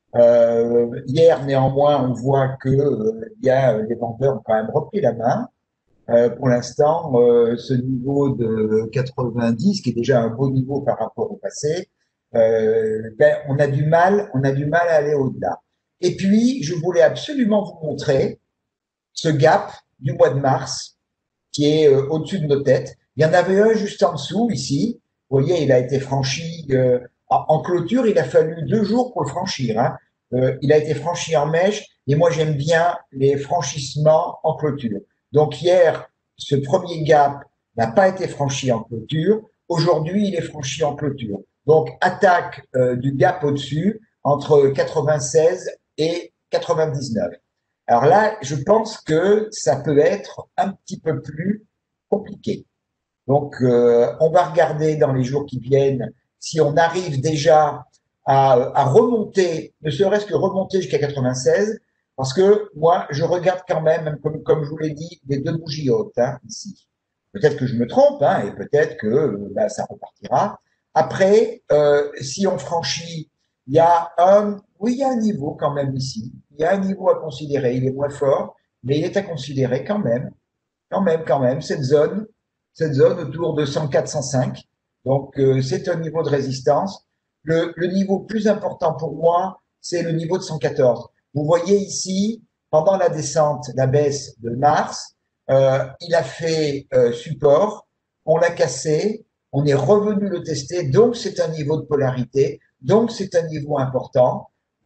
Hier, néanmoins, on voit que il y a les vendeurs ont quand même repris la main. Pour l'instant, ce niveau de 90, qui est déjà un beau niveau par rapport au passé, ben, on a du mal à aller au-delà. Et puis, je voulais absolument vous montrer ce gap du mois de mars qui est au-dessus de nos têtes. Il y en avait un juste en dessous, ici. Vous voyez, il a été franchi en clôture. Il a fallu 2 jours pour le franchir. Hein. Il a été franchi en mèche. Et moi, j'aime bien les franchissements en clôture. Donc hier, ce premier gap n'a pas été franchi en clôture. Aujourd'hui, il est franchi en clôture. Donc attaque du gap au-dessus entre 96 et 99. Alors là, je pense que ça peut être un petit peu plus compliqué. Donc, on va regarder dans les jours qui viennent si on arrive déjà à remonter, ne serait-ce que remonter jusqu'à 96, parce que moi, je regarde quand même, comme je vous l'ai dit, les deux bougies hautes hein, ici. Peut-être que je me trompe, hein, et peut-être que bah, ça repartira. Après, si on franchit, il y a oui, il y a un niveau quand même ici. Il y a un niveau à considérer. Il est moins fort, mais il est à considérer quand même, cette zone autour de 104, 105. Donc, c'est un niveau de résistance. Le niveau plus important pour moi, c'est le niveau de 114. Vous voyez ici, pendant la descente, la baisse de mars, il a fait support, on l'a cassé, on est revenu le tester, donc c'est un niveau de polarité, donc c'est un niveau important.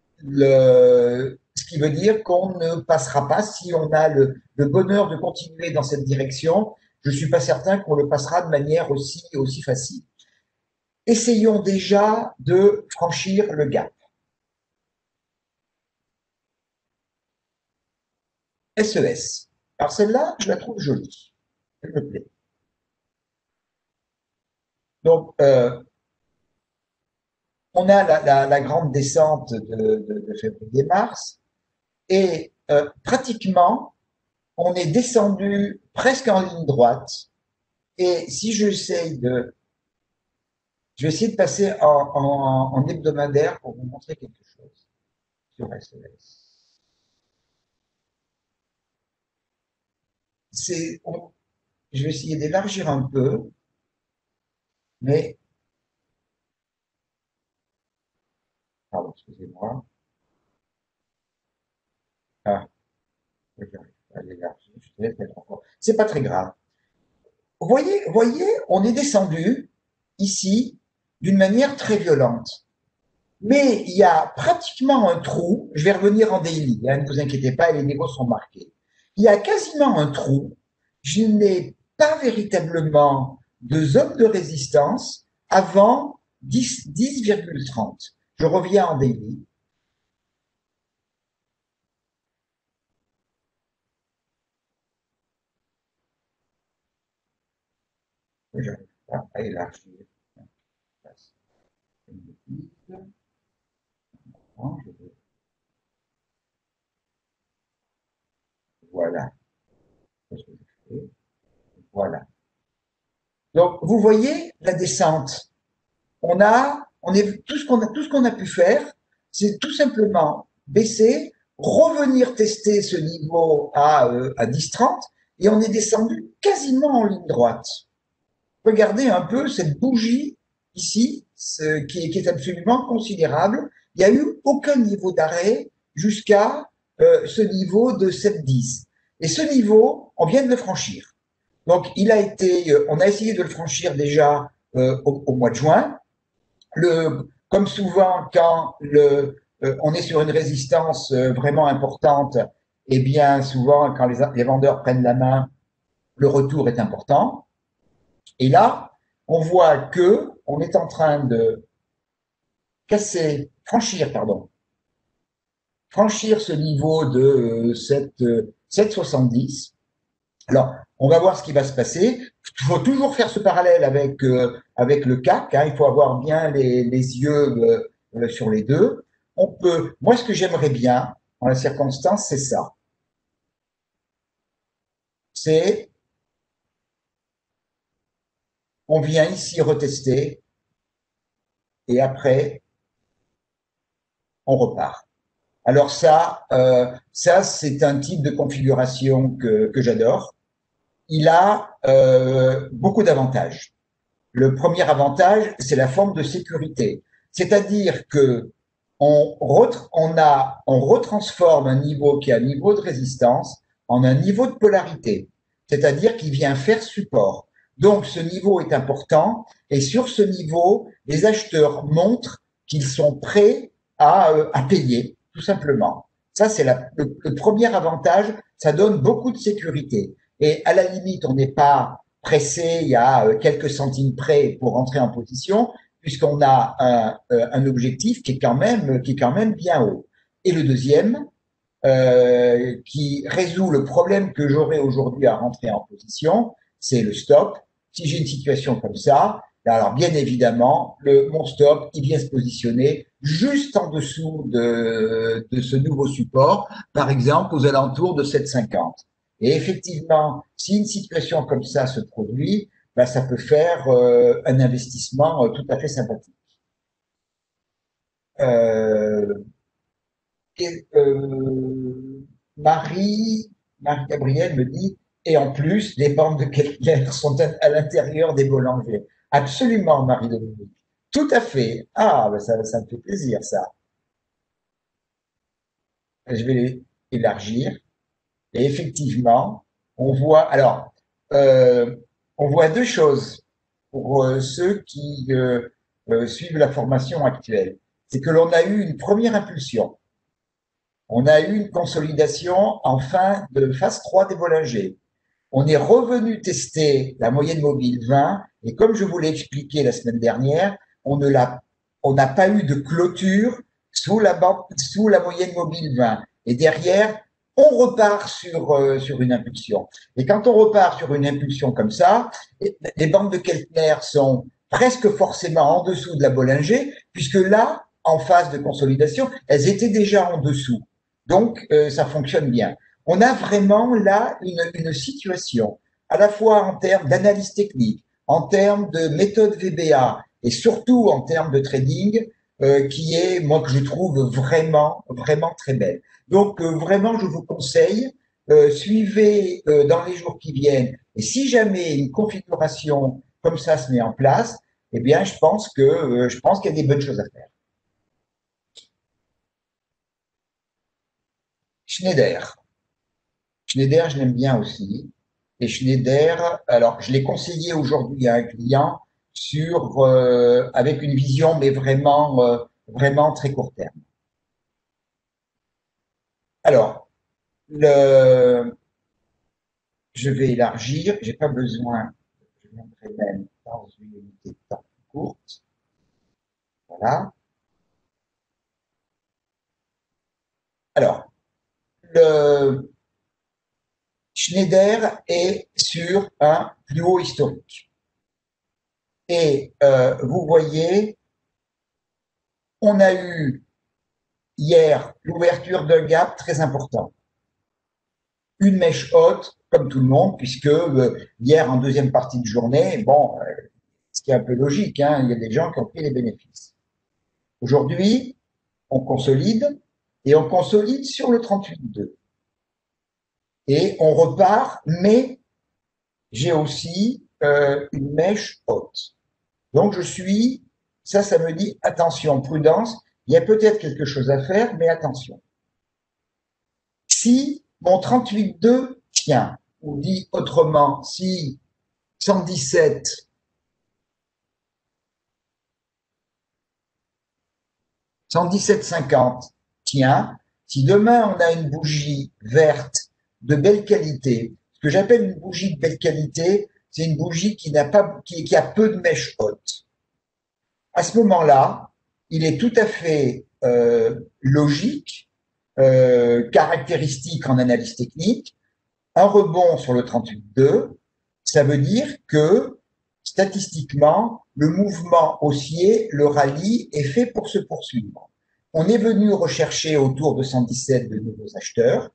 Ce qui veut dire qu'on ne passera pas, si on a le bonheur de continuer dans cette direction, je ne suis pas certain qu'on le passera de manière aussi facile. Essayons déjà de franchir le gap. SES. Alors celle-là, je la trouve jolie. Elle me plaît. Donc, on a la grande descente de février-mars et pratiquement, on est descendu presque en ligne droite. Et si je vais essayer de passer en hebdomadaire pour vous montrer quelque chose sur SES. C'est, on- je vais essayer d'élargir un peu, mais, pardon, excusez-moi. Ah, j'arrive pas à l'élargir, je te laisse mettre encore. C'est pas très grave. Voyez, on est descendu ici d'une manière très violente. Mais il y a pratiquement un trou, je vais revenir en daily, hein, ne vous inquiétez pas, les niveaux sont marqués. Il y a quasiment un trou, je n'ai pas véritablement de zone de résistance avant 10,30. Je reviens en daily. Je n'arrive pas à élargir. Voilà. Voilà. Donc, vous voyez la descente. Tout ce qu'on a pu faire, c'est tout simplement baisser, revenir tester ce niveau à 10,30 et on est descendu quasiment en ligne droite. Regardez un peu cette bougie ici, qui est absolument considérable. Il n'y a eu aucun niveau d'arrêt jusqu'à ce niveau de 7,10. Et ce niveau, on vient de le franchir. Donc, on a essayé de le franchir déjà au mois de juin. Comme souvent, quand on est sur une résistance vraiment importante, eh bien, souvent, quand les vendeurs prennent la main, le retour est important. Et là, on voit que on est en train de franchir, pardon, franchir ce niveau de 7,70. Alors, on va voir ce qui va se passer. Il faut toujours faire ce parallèle avec le CAC. Hein. Il faut avoir bien les yeux sur les deux. Moi, ce que j'aimerais bien, en la circonstance, c'est ça. C'est, on vient ici retester et après, on repart. Alors ça c'est un type de configuration que j'adore. Il a beaucoup d'avantages. Le premier avantage, c'est la forme de sécurité. C'est-à-dire que on retransforme un niveau qui est un niveau de résistance en un niveau de polarité. C'est-à-dire qu'il vient faire support. Donc, ce niveau est important et sur ce niveau, les acheteurs montrent qu'ils sont prêts à payer, tout simplement. Ça, c'est le premier avantage. Ça donne beaucoup de sécurité. Et à la limite, on n'est pas pressé, il y a quelques centimes près pour entrer en position, puisqu'on a un objectif qui est quand même bien haut. Et le deuxième, qui résout le problème que j'aurais aujourd'hui à rentrer en position, c'est le stop. Si j'ai une situation comme ça, alors bien évidemment, mon stop, il vient se positionner juste en dessous de ce nouveau support, par exemple aux alentours de 7,50. Et effectivement, si une situation comme ça se produit, ben, ça peut faire un investissement tout à fait sympathique. Euh, et, Marie, Marie-Gabrielle me dit, et en plus, les bandes de Kettler sont à l'intérieur des boulangers. Absolument, Marie-Dominique. Tout à fait. Ah, ben ça me fait plaisir, ça. Je vais élargir. Et effectivement, on voit, alors, euh, on voit deux choses pour ceux qui suivent la formation actuelle. C'est que l'on a eu une première impulsion. On a eu une consolidation en fin de phase 3 des Bollinger. On est revenu tester la moyenne mobile 20 et comme je vous l'ai expliqué la semaine dernière, on n'a pas eu de clôture sous la moyenne mobile 20. Et derrière, on repart sur une impulsion. Et quand on repart sur une impulsion comme ça, les bandes de Keltner sont presque forcément en dessous de la Bollinger, puisque là, en phase de consolidation, elles étaient déjà en dessous. Donc, ça fonctionne bien. On a vraiment là une situation, à la fois en termes d'analyse technique, en termes de méthode VBA et surtout en termes de trading, qui est, moi, que je trouve vraiment très belle. Donc, vraiment, je vous conseille, suivez dans les jours qui viennent. Et si jamais une configuration comme ça se met en place, eh bien, je pense qu'il y a des bonnes choses à faire. Schneider. Schneider, je l'aime bien aussi. Et Schneider, alors je l'ai conseillé aujourd'hui à un client avec une vision, mais vraiment très court terme. Alors, je vais élargir. J'ai pas besoin. Je viendrai même dans une unité de temps plus courte. Voilà. Alors, le Schneider est sur un plus haut historique. Et vous voyez, on a eu hier l'ouverture d'un gap très important. Une mèche haute, comme tout le monde, puisque hier, en deuxième partie de journée, bon, ce qui est un peu logique, hein, il y a des gens qui ont pris les bénéfices. Aujourd'hui, on consolide et on consolide sur le 38,2. Et on repart, mais j'ai aussi une mèche haute. Donc ça me dit attention, prudence, il y a peut-être quelque chose à faire, mais attention. Si mon 38,2 tient, ou dit autrement, si 117 117,50 tient, si demain on a une bougie verte de belle qualité, ce que j'appelle une bougie de belle qualité, c'est une bougie qui a peu de mèches hautes. À ce moment-là, il est tout à fait logique caractéristique en analyse technique, un rebond sur le 38,2, ça veut dire que statistiquement, le mouvement haussier, le rallye, est fait pour se poursuivre. On est venu rechercher autour de 117 de nouveaux acheteurs,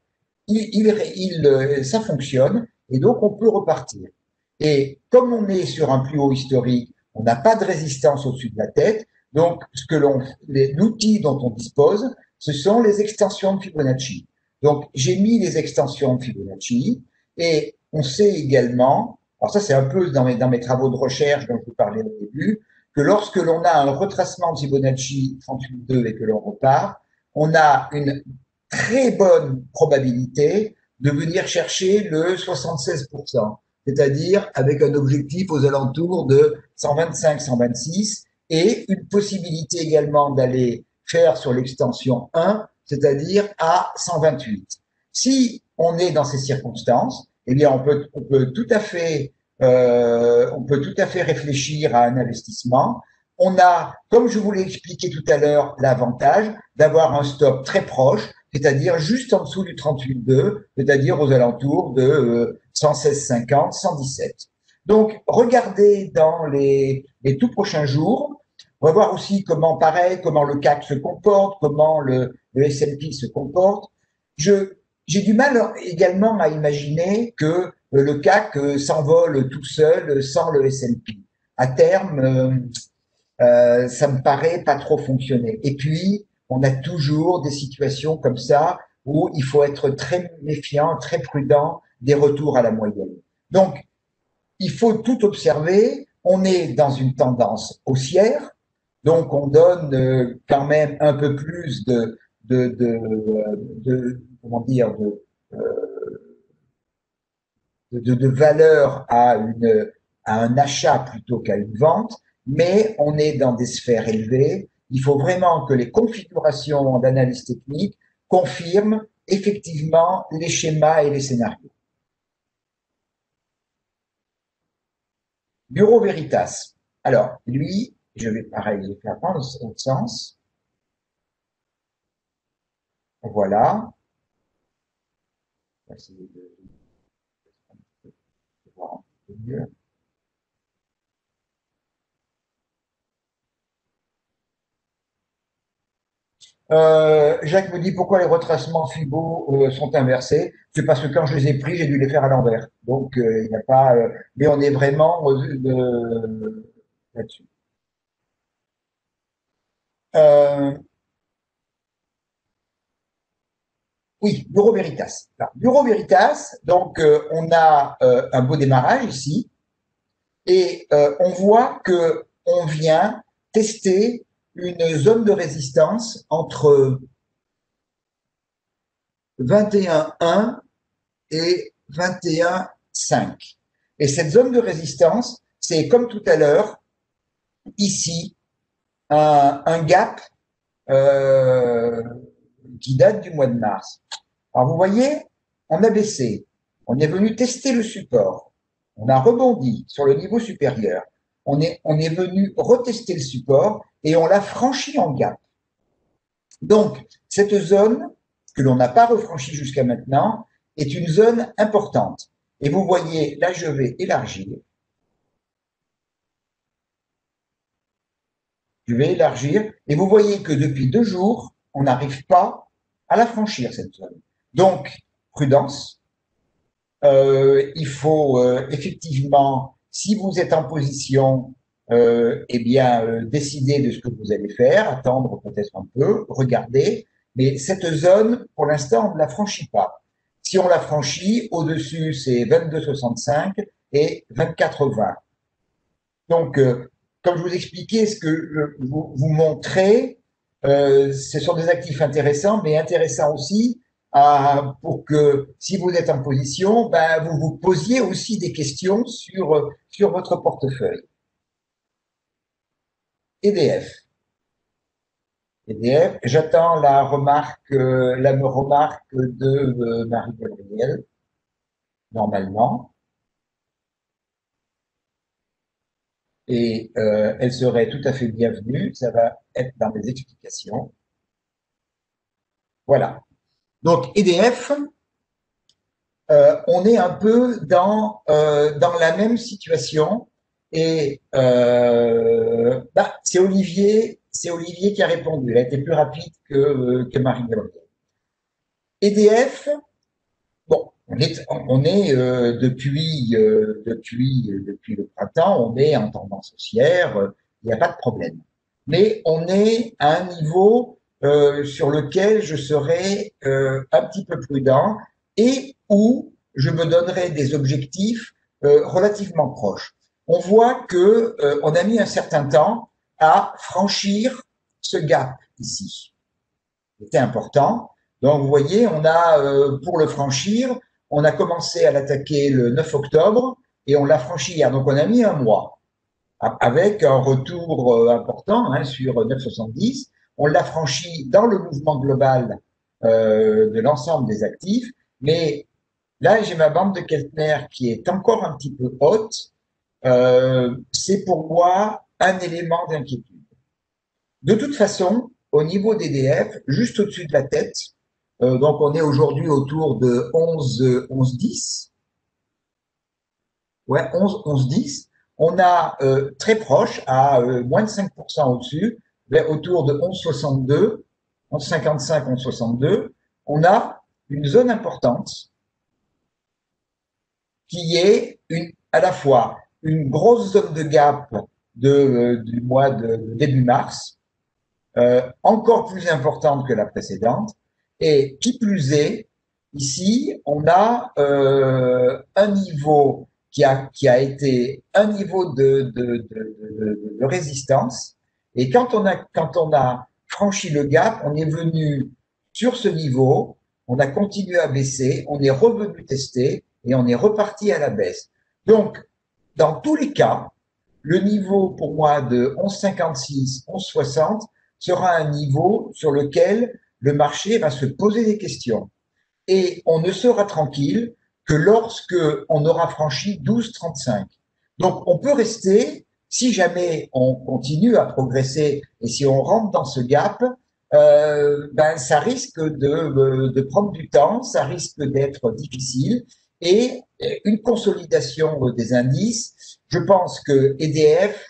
ça fonctionne et donc on peut repartir. Et comme on est sur un plus haut historique, on n'a pas de résistance au-dessus de la tête, donc l'outil dont on dispose, ce sont les extensions de Fibonacci. Donc j'ai mis les extensions de Fibonacci et on sait également, alors ça c'est un peu dans mes travaux de recherche dont je vous parlais au début, que lorsque l'on a un retracement de Fibonacci 38,2 et que l'on repart, on a une très bonne probabilité de venir chercher le 76%, c'est-à-dire avec un objectif aux alentours de 125-126 et une possibilité également d'aller faire sur l'extension 1, c'est-à-dire à 128. Si on est dans ces circonstances, eh bien on peut tout à fait réfléchir à un investissement. On a, comme je vous l'ai expliqué tout à l'heure, l'avantage d'avoir un stop très proche, c'est-à-dire juste en dessous du 38,2, c'est-à-dire aux alentours de 116,50, 117. Donc, regardez dans les tout prochains jours. On va voir aussi comment, pareil, comment le CAC se comporte, comment le S&P se comporte. J'ai du mal également à imaginer que le CAC s'envole tout seul sans le S&P. À terme, ça me paraît pas trop fonctionner. Et puis, on a toujours des situations comme ça où il faut être très méfiant, très prudent des retours à la moyenne. Donc, il faut tout observer. On est dans une tendance haussière, donc on donne quand même un peu plus comment dire de valeur à un achat plutôt qu'à une vente, mais on est dans des sphères élevées. Il faut vraiment que les configurations d'analyse technique confirment effectivement les schémas et les scénarios. Bureau Veritas. Alors, lui, je vais pareil, je vais faire dans l'autre sens. Voilà. On va essayer de voir un peu mieux. Jacques me dit pourquoi les retracements Fibo sont inversés. C'est parce que quand je les ai pris, j'ai dû les faire à l'envers. Donc il n'y a pas. Mais on est vraiment là-dessus. Euh, oui, Bureau Veritas. Alors, Bureau Veritas. Donc on a un beau démarrage ici et on voit que on vient tester une zone de résistance entre 21,1 et 21,5. Et cette zone de résistance, c'est comme tout à l'heure, ici, un gap euh, qui date du mois de mars. Alors vous voyez, on a baissé, on est venu tester le support, on a rebondi sur le niveau supérieur, on est venu retester le support et on l'a franchi en gap. Donc, cette zone que l'on n'a pas refranchie jusqu'à maintenant est une zone importante. Et vous voyez, là, je vais élargir. Je vais élargir. Et vous voyez que depuis 2 jours, on n'arrive pas à la franchir, cette zone. Donc, prudence. Il faut effectivement, si vous êtes en position, eh bien, décider de ce que vous allez faire, attendre peut-être un peu, regarder. Mais cette zone, pour l'instant, on ne la franchit pas. Si on la franchit, au-dessus, c'est 22,65 et 24,20. Donc, comme je vous expliquais, ce que je vous montrais, ce sont des actifs intéressants, mais intéressants aussi pour que, si vous êtes en position, ben, vous vous posiez aussi des questions sur votre portefeuille. EDF. EDF, j'attends la remarque de Marie-Gabrielle, normalement, et elle serait tout à fait bienvenue. Ça va être dans les explications. Voilà. Donc EDF, on est un peu dans la même situation et c'est Olivier qui a répondu. Il a été plus rapide que Marie-Gabrielle. EDF, bon, on est depuis le printemps, on est en tendance haussière, il n'y a pas de problème. Mais on est à un niveau sur lequel je serai un petit peu prudent et où je me donnerai des objectifs relativement proches. On voit que on a mis un certain temps à franchir ce gap ici. C'était important. Donc, vous voyez, on a, pour le franchir, on a commencé à l'attaquer le 9 octobre et on l'a franchi hier. Donc, on a mis un mois avec un retour important hein, sur 9,70. On l'a franchi dans le mouvement global de l'ensemble des actifs. Mais là, j'ai ma bande de Keltner qui est encore un petit peu haute. C'est pour moi un élément d'inquiétude. De toute façon, au niveau d'EDF, juste au-dessus de la tête, donc on est aujourd'hui autour de 11,10. Ouais, 11,10. On a très proche, à moins de 5% au-dessus, autour de 11,62, 11,55, 11,62. On a une zone importante qui est à la fois une grosse zone de gap du mois de début mars, encore plus importante que la précédente. Et qui plus est, ici, on a un niveau qui a été un niveau de résistance. Et quand on a franchi le gap, on est venu sur ce niveau, on a continué à baisser, on est revenu tester et on est reparti à la baisse. Donc, dans tous les cas, le niveau pour moi de 11,56, 11,60 sera un niveau sur lequel le marché va se poser des questions. Et on ne sera tranquille que lorsque on aura franchi 12,35. Donc on peut rester, si jamais on continue à progresser et si on rentre dans ce gap, ben ça risque de prendre du temps, ça risque d'être difficile et une consolidation des indices. Je pense que EDF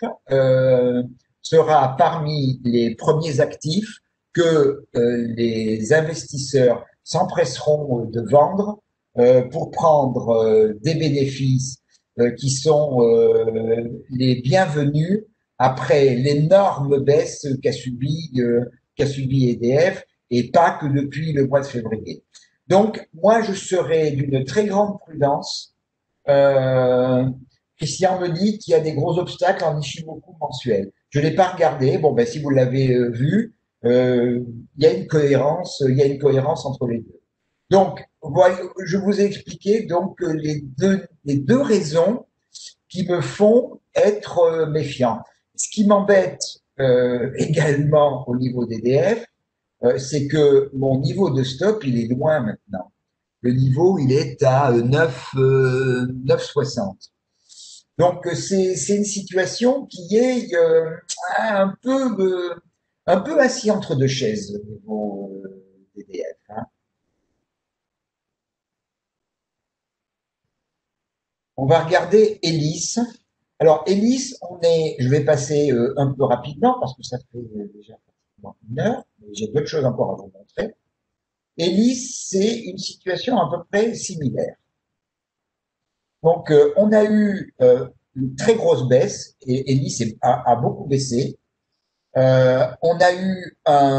sera parmi les premiers actifs que les investisseurs s'empresseront de vendre pour prendre des bénéfices qui sont les bienvenus après l'énorme baisse qu'a subi EDF et pas que depuis le mois de février. Donc, moi, je serais d'une très grande prudence. Christian me dit qu'il y a des gros obstacles en Ishimoku mensuel. Je ne l'ai pas regardé. Bon, ben, si vous l'avez vu, il y a il y a une cohérence entre les deux. Donc, voilà, je vous ai expliqué donc les deux raisons qui me font être méfiant. Ce qui m'embête également au niveau d'EDF, c'est que mon niveau de stop, il est loin maintenant. Le niveau, il est à 9,60. Donc, c'est une situation qui est un peu assis entre deux chaises au niveau d'EDF. Hein. On va regarder Elis. Alors, Elis, je vais passer un peu rapidement parce que ça fait déjà pratiquement une heure, mais j'ai d'autres choses encore à vous montrer. Elis, c'est une situation à peu près similaire. Donc, on a eu une très grosse baisse et Elis a beaucoup baissé. On a eu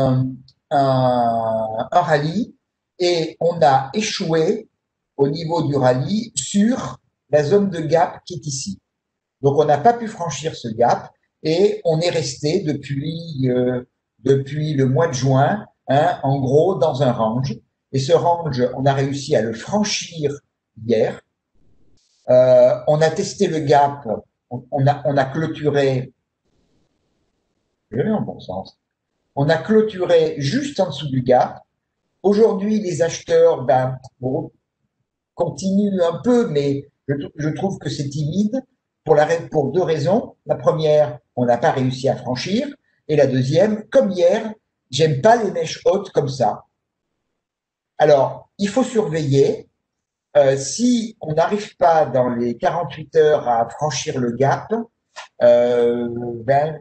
un rallye et on a échoué au niveau du rallye sur la zone de gap qui est ici. Donc, on n'a pas pu franchir ce gap et on est resté depuis le mois de juin, hein, en gros, dans un range. Et ce range, on a réussi à le franchir hier. On a testé le gap, on a clôturé, je vais en bon sens, on a clôturé juste en dessous du gap. Aujourd'hui, les acheteurs bon, continuent un peu, mais je trouve que c'est timide pour deux raisons. La première, on n'a pas réussi à franchir. Et la deuxième, comme hier, j'aime pas les mèches hautes comme ça. Alors, il faut surveiller. Si on n'arrive pas dans les 48 heures à franchir le gap, euh, ben,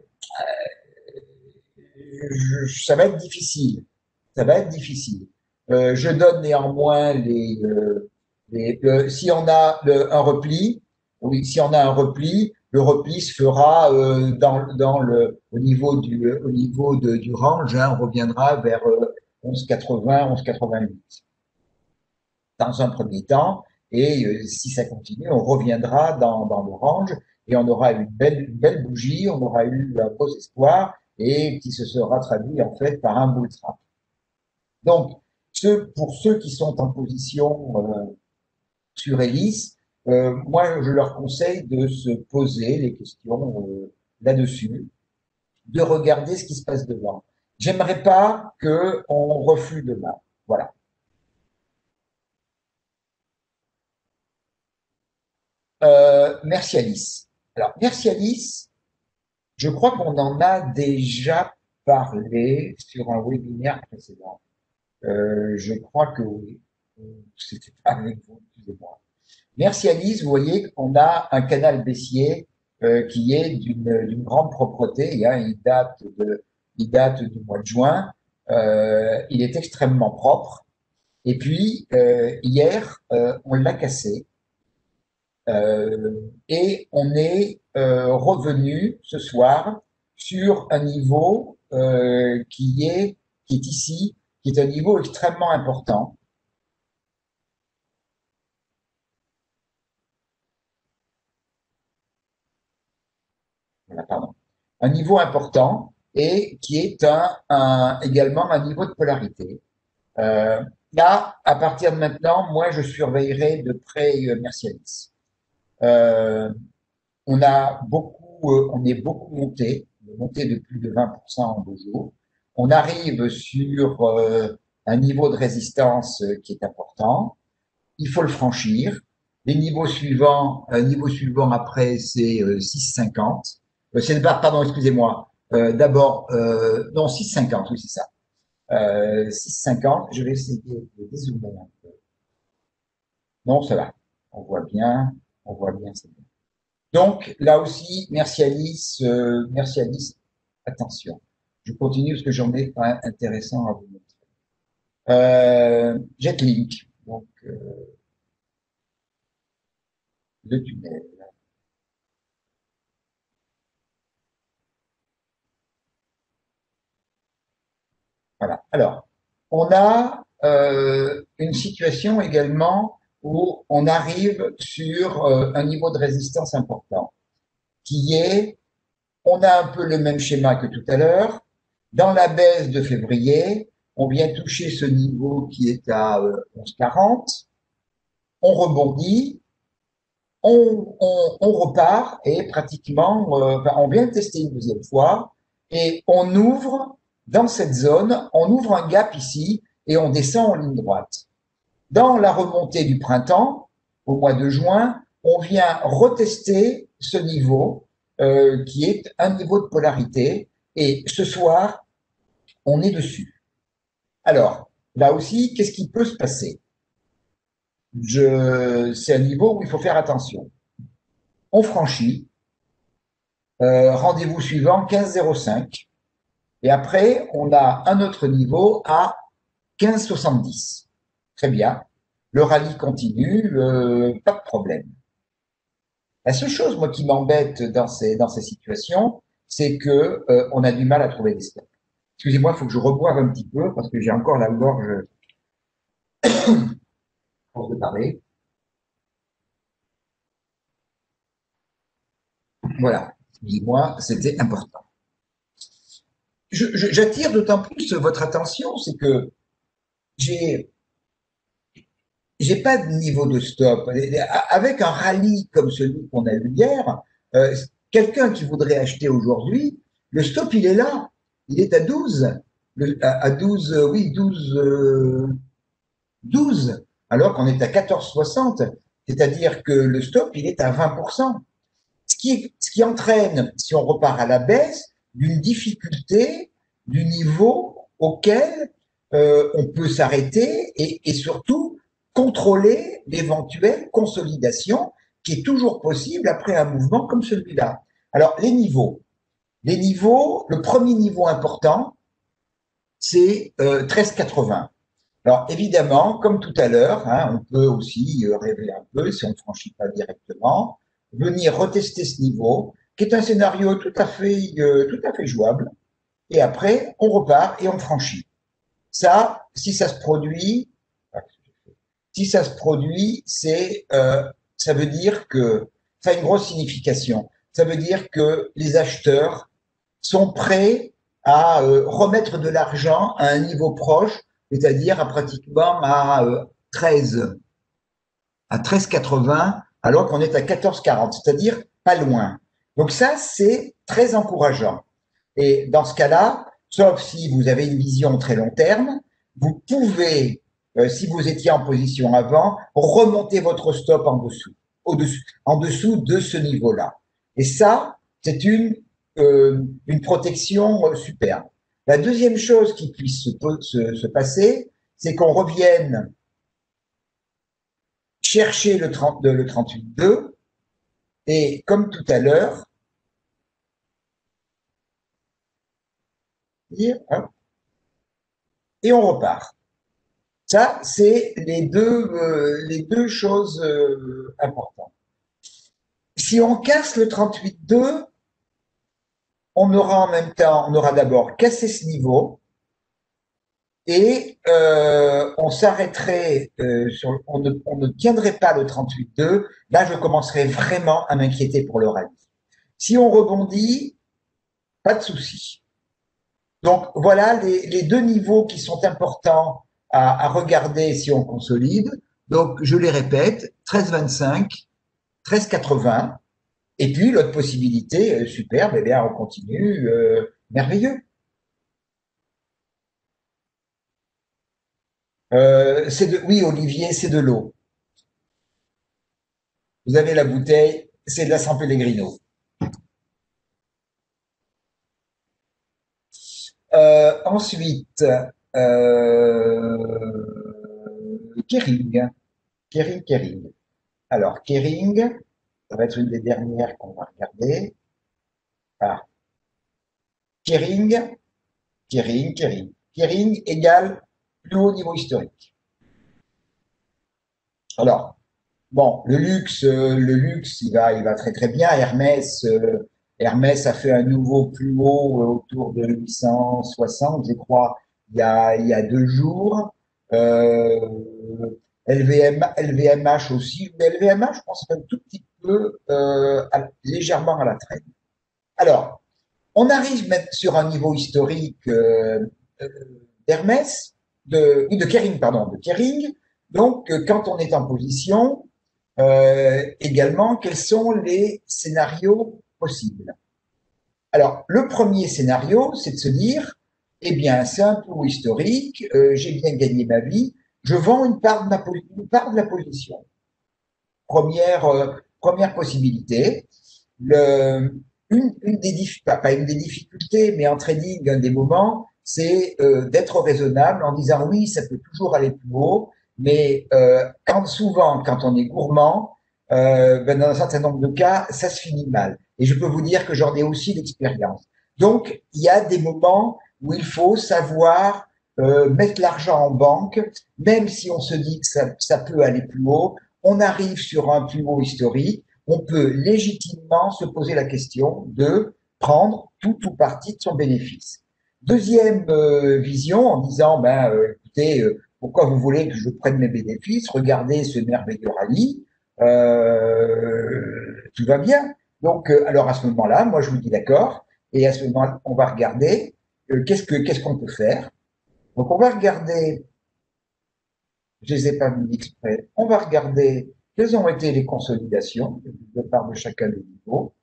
ça va être difficile. Ça va être difficile. Je donne néanmoins si on a un repli, oui, si on a un repli, le repli se fera au niveau du range, hein, on reviendra vers 11,80, 11,88 dans un premier temps, et si ça continue, on reviendra dans le range et on aura une belle bougie, on aura eu un beau espoir et qui se sera traduit en fait par un bull trap. Donc, pour ceux qui sont en position sur hélice, moi, je leur conseille de se poser les questions là-dessus, de regarder ce qui se passe devant. J'aimerais pas qu'on reflue demain. Voilà. Mercialis. Alors, Mercialis, je crois qu'on en a déjà parlé sur un webinaire précédent. Je crois que oui. C'était pas avec vous, excusez-moi. Mercialis, vous voyez qu'on a un canal baissier qui est d'une grande propreté. Hein, il date du mois de juin. Il est extrêmement propre. Et puis, hier, on l'a cassé. Et on est revenu ce soir sur un niveau qui est ici, qui est un niveau extrêmement important. Voilà, pardon. Un niveau important et qui est également un niveau de polarité. Là, à partir de maintenant, moi, je surveillerai de près Mercialis. Euh, on est beaucoup monté de plus de 20% en 2 jours. On arrive sur un niveau de résistance qui est important. Il faut le franchir. Les niveau suivant après, c'est 6,50. Pardon, excusez-moi. D'abord, non, 6,50, oui, c'est ça. 6,50. Je vais essayer de dézoomer un peu. Non, ça va. On voit bien, c'est bien. Donc, là aussi, Mercialis, attention. Je continue parce que j'en ai un intéressant à vous montrer. Jetlink, donc le tunnel. Voilà. Alors, on a une situation également où on arrive sur un niveau de résistance important, qui est, on a un peu le même schéma que tout à l'heure. Dans la baisse de février, on vient toucher ce niveau qui est à 11,40, on rebondit, on repart et pratiquement, on vient de tester une deuxième fois et on ouvre dans cette zone, on ouvre un gap ici et on descend en ligne droite. Dans la remontée du printemps, au mois de juin, on vient retester ce niveau qui est un niveau de polarité et ce soir, on est dessus. Alors, là aussi, qu'est-ce qui peut se passer? C'est un niveau où il faut faire attention. On franchit, rendez-vous suivant 15,05. Et après, on a un autre niveau à 15,70. Très bien. Le rallye continue, pas de problème. La seule chose, moi, qui m'embête dans ces situations, c'est que on a du mal à trouver des stops. Excusez-moi, il faut que je reboive un petit peu parce que j'ai encore la gorge pour de parler. Voilà. Dis-moi, c'était important. J'attire d'autant plus votre attention, c'est que j'ai j'ai pas de niveau de stop. Avec un rallye comme celui qu'on a eu hier, quelqu'un qui voudrait acheter aujourd'hui, le stop il est là, il est à 12, à 12, oui 12, 12, alors qu'on est à 14,60. C'est-à-dire que le stop il est à 20%. Ce qui entraîne, si on repart à la baisse, d'une difficulté du niveau auquel on peut s'arrêter et surtout contrôler l'éventuelle consolidation qui est toujours possible après un mouvement comme celui-là. Alors, les niveaux. Les niveaux, le premier niveau important, c'est 13,80. Alors évidemment, comme tout à l'heure, hein, on peut aussi rêver un peu, si on ne franchit pas directement, venir retester ce niveau, qui est un scénario tout à fait jouable, et après, on repart et on franchit. Ça, si ça se produit, ça veut dire que ça a une grosse signification. Ça veut dire que les acheteurs sont prêts à remettre de l'argent à un niveau proche, c'est-à-dire à pratiquement à 13, à 13,80, alors qu'on est à 14,40, c'est-à-dire pas loin. Donc ça, c'est très encourageant. Et dans ce cas-là, sauf si vous avez une vision très long terme, vous pouvez, si vous étiez en position avant, remonter votre stop en dessous de ce niveau-là. Et ça, c'est une protection superbe. La deuxième chose qui puisse se passer, c'est qu'on revienne chercher le 38,2 et comme tout à l'heure, dire, hein, et on repart. Ça, c'est les deux choses importantes. Si on casse le 38,2, on aura en même temps, on aura d'abord cassé ce niveau et on s'arrêterait, on ne tiendrait pas le 38,2. Là, je commencerai vraiment à m'inquiéter pour le rallye. Si on rebondit, pas de souci. Donc voilà les deux niveaux qui sont importants à regarder si on consolide. Donc je les répète, 13,25, 13,80. Et puis l'autre possibilité, superbe, eh bien on continue, merveilleux. Oui, Olivier, c'est de l'eau. Vous avez la bouteille, c'est de la San Pellegrino. Ensuite, Kering. Kering. Alors, Kering, ça va être une des dernières qu'on va regarder. Ah, Kering, Kering égale plus haut niveau historique. Alors, bon, le luxe, il va très très bien. Hermès a fait un nouveau plus haut autour de 860, je crois, il y a 2 jours. Euh, LVMH aussi, mais LVMH, je pense, un tout petit peu légèrement à la traîne. Alors, on arrive maintenant sur un niveau historique euh, d'Hermès, de Kering, pardon, de Kering. Donc, quand on est en position, également, quels sont les scénarios possibles? Alors, le premier scénario, c'est de se dire, eh bien, c'est un peu historique, j'ai bien gagné ma vie, je vends une part de la position. Première possibilité. Le, une des pas une des difficultés, mais en trading, un des moments, c'est d'être raisonnable en disant oui, ça peut toujours aller plus haut, mais souvent, quand on est gourmand, dans un certain nombre de cas, ça se finit mal. Et je peux vous dire que j'en ai aussi l'expérience. Donc, il y a des moments où il faut savoir mettre l'argent en banque, même si on se dit que ça peut aller plus haut, on arrive sur un plus haut historique, on peut légitimement se poser la question de prendre tout ou partie de son bénéfice. Deuxième vision, en disant, écoutez, pourquoi vous voulez que je prenne mes bénéfices? Regardez ce merveilleux rallye, tout va bien. Donc, alors à ce moment-là, moi je vous dis d'accord, et à ce moment-là, on va regarder qu'est-ce qu'on peut faire. Donc, on va regarder, je les ai pas mis exprès, on va regarder quelles ont été les consolidations de part de chacun des niveaux.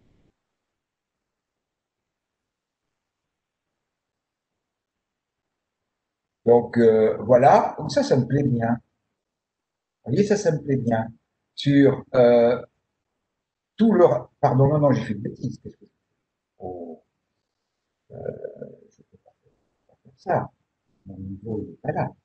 Donc voilà, donc ça me plaît bien. Vous voyez, ça me plaît bien. Sur tout le... Pardon, non, j'ai fait une bêtise. Qu'est-ce que... Oh, je peux pas faire ça. Mon niveau n'est pas là.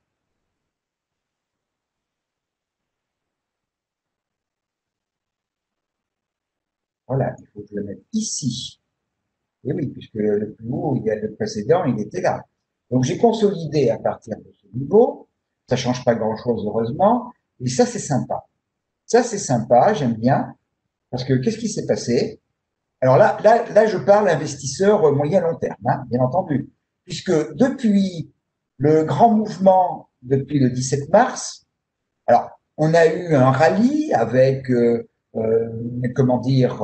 Voilà, il faut que je le mette ici. Et oui, puisque le plus haut, il y a le précédent, il était là. Donc j'ai consolidé à partir de ce niveau. Ça change pas grand-chose, heureusement. Et ça, c'est sympa. Ça, c'est sympa, j'aime bien. Parce que qu'est-ce qui s'est passé? Alors là, je parle investisseur moyen long terme, hein, bien entendu. Puisque depuis le grand mouvement, depuis le 17 mars, alors on a eu un rallye avec, euh, comment dire,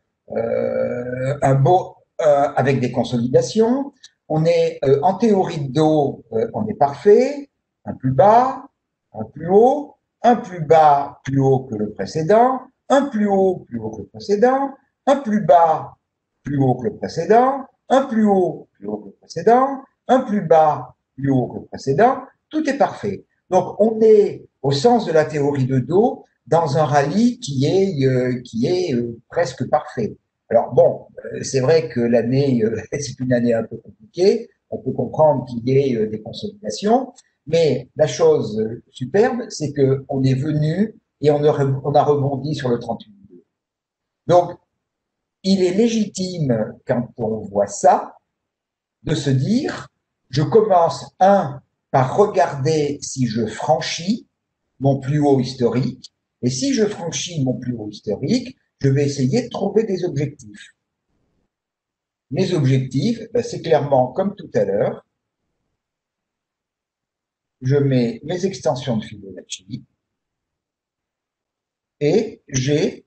un beau, avec des consolidations. On est en théorie de dos, on est parfait, un plus bas, un plus haut, un plus haut que le précédent, un plus haut que le précédent, un plus haut que le précédent, un plus haut que le précédent, un plus haut que le précédent. Tout est parfait. Donc on est, au sens de la théorie de dos, dans un rallye qui est presque parfait. Alors bon, c'est vrai que l'année, c'est une année un peu compliquée. On peut comprendre qu'il y ait des consolidations, mais la chose superbe, c'est que on est venu et on a rebondi sur le 38. Donc, il est légitime, quand on voit ça, de se dire, je commence, par regarder si je franchis mon plus haut historique, et si je franchis mon plus haut historique, je vais essayer de trouver des objectifs. Mes objectifs, ben, c'est clairement comme tout à l'heure, je mets mes extensions de Fibonacci et j'ai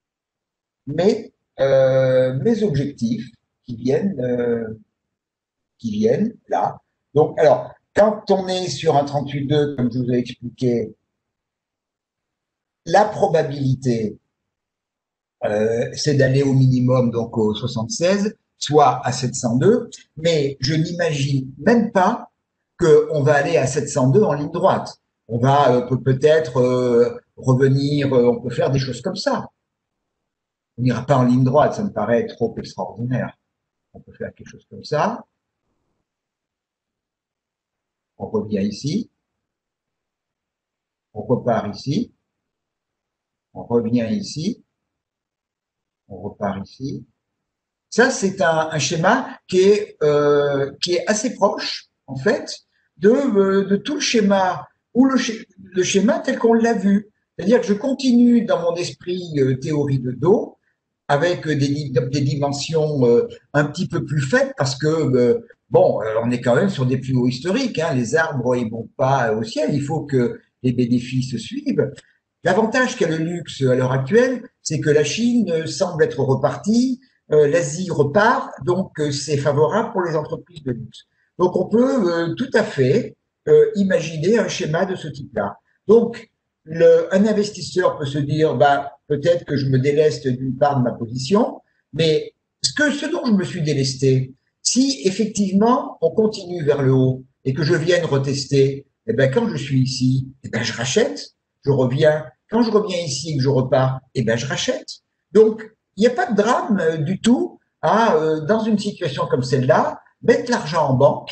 mes objectifs qui viennent, euh, qui viennent là. Donc, alors, quand on est sur un 38,2, comme je vous ai expliqué, la probabilité, c'est d'aller au minimum, donc au 76, soit à 702, mais je n'imagine même pas qu'on va aller à 702 en ligne droite. On va peut-être revenir, on peut faire des choses comme ça. On n'ira pas en ligne droite, ça me paraît trop extraordinaire. On peut faire quelque chose comme ça. On revient ici, on repart ici, on revient ici, on repart ici. Ça, c'est un schéma qui est assez proche, en fait, de tout le schéma, ou le schéma tel qu'on l'a vu. C'est-à-dire que je continue dans mon esprit théorie de dos, avec des dimensions un petit peu plus faibles, parce que, bon, on est quand même sur des plus hauts historiques. Hein, les arbres, ils montent pas au ciel, il faut que les bénéfices suivent. L'avantage qu'a le luxe à l'heure actuelle, c'est que la Chine semble être repartie, l'Asie repart, donc c'est favorable pour les entreprises de luxe. Donc on peut tout à fait imaginer un schéma de ce type-là. Donc un investisseur peut se dire, bah, peut-être que je me déleste d'une part de ma position, mais ce dont je me suis délesté, si effectivement on continue vers le haut et que je vienne retester, eh ben quand je suis ici, eh ben je rachète, je reviens. Quand je reviens ici et que je repars, eh ben je rachète. Donc il n'y a pas de drame du tout à dans une situation comme celle-là mettre l'argent en banque,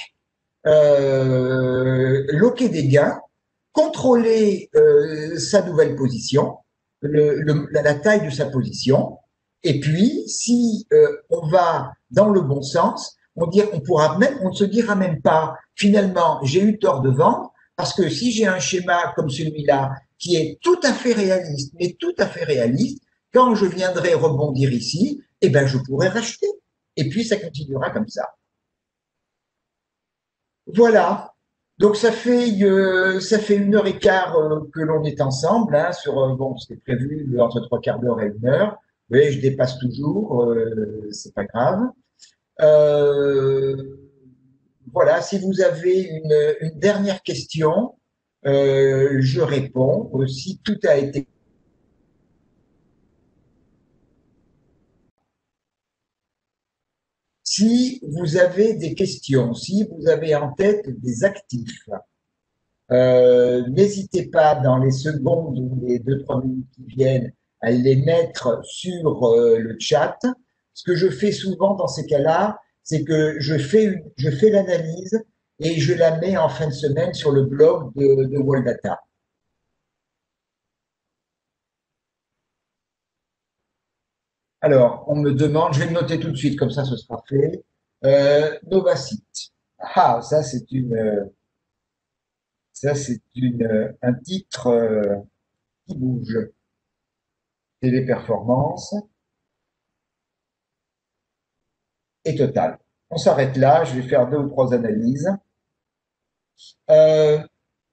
loquer des gains, contrôler sa nouvelle position, la taille de sa position, et puis si on va dans le bon sens, on ne se dira même pas finalement j'ai eu tort de vendre parce que si j'ai un schéma comme celui-là qui est tout à fait réaliste, mais tout à fait réaliste, quand je viendrai rebondir ici, eh ben je pourrai racheter. Et puis ça continuera comme ça. Voilà. Donc ça fait 1 heure et quart que l'on est ensemble, hein, sur bon, c'était prévu entre trois quarts d'heure et 1 heure. Oui, je dépasse toujours, c'est pas grave. Euh, voilà, si vous avez une dernière question, je réponds. Si tout a été, si vous avez des questions, si vous avez en tête des actifs, n'hésitez pas dans les secondes ou les 2, 3 minutes qui viennent à les mettre sur le chat. Ce que je fais souvent dans ces cas-là, c'est que je fais l'analyse et je la mets en fin de semaine sur le blog de Wall Alors, on me demande, je vais le noter tout de suite, comme ça ce sera fait. Novacite. Ah, ça c'est un titre qui bouge. Téléperformance et Total. On s'arrête là, je vais faire deux ou trois analyses. Euh,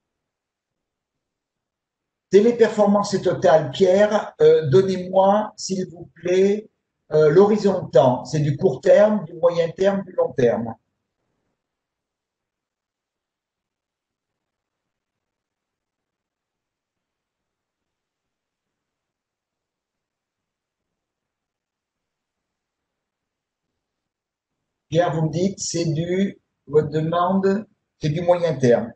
Téléperformance et Total, Pierre, donnez-moi, s'il vous plaît, l'horizon de temps. C'est du court terme, du moyen terme, du long terme. Pierre, vous me dites, votre demande, c'est du moyen terme.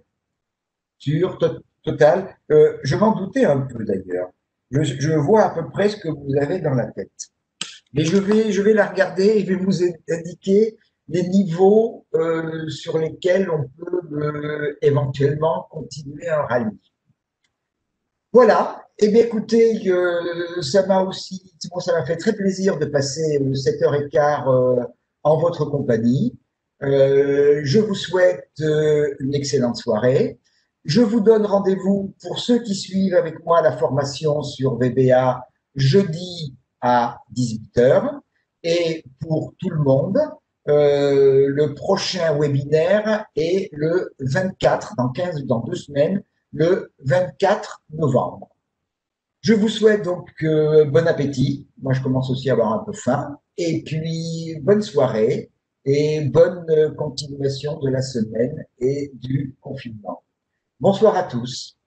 Total. Je m'en doutais un peu d'ailleurs. Je vois à peu près ce que vous avez dans la tête. Mais je vais la regarder et je vais vous indiquer les niveaux sur lesquels on peut éventuellement continuer un rallye. Voilà. Eh bien, écoutez, ça m'a aussi, bon, ça m'a fait très plaisir de passer 7h15 en votre compagnie. Je vous souhaite une excellente soirée. Je vous donne rendez-vous pour ceux qui suivent avec moi la formation sur VBA jeudi à 18h. Et pour tout le monde, le prochain webinaire est le 24, dans 2 semaines, le 24 novembre. Je vous souhaite donc bon appétit. Moi, je commence aussi à avoir un peu faim. Et puis, bonne soirée et bonne continuation de la semaine et du confinement. Bonsoir à tous.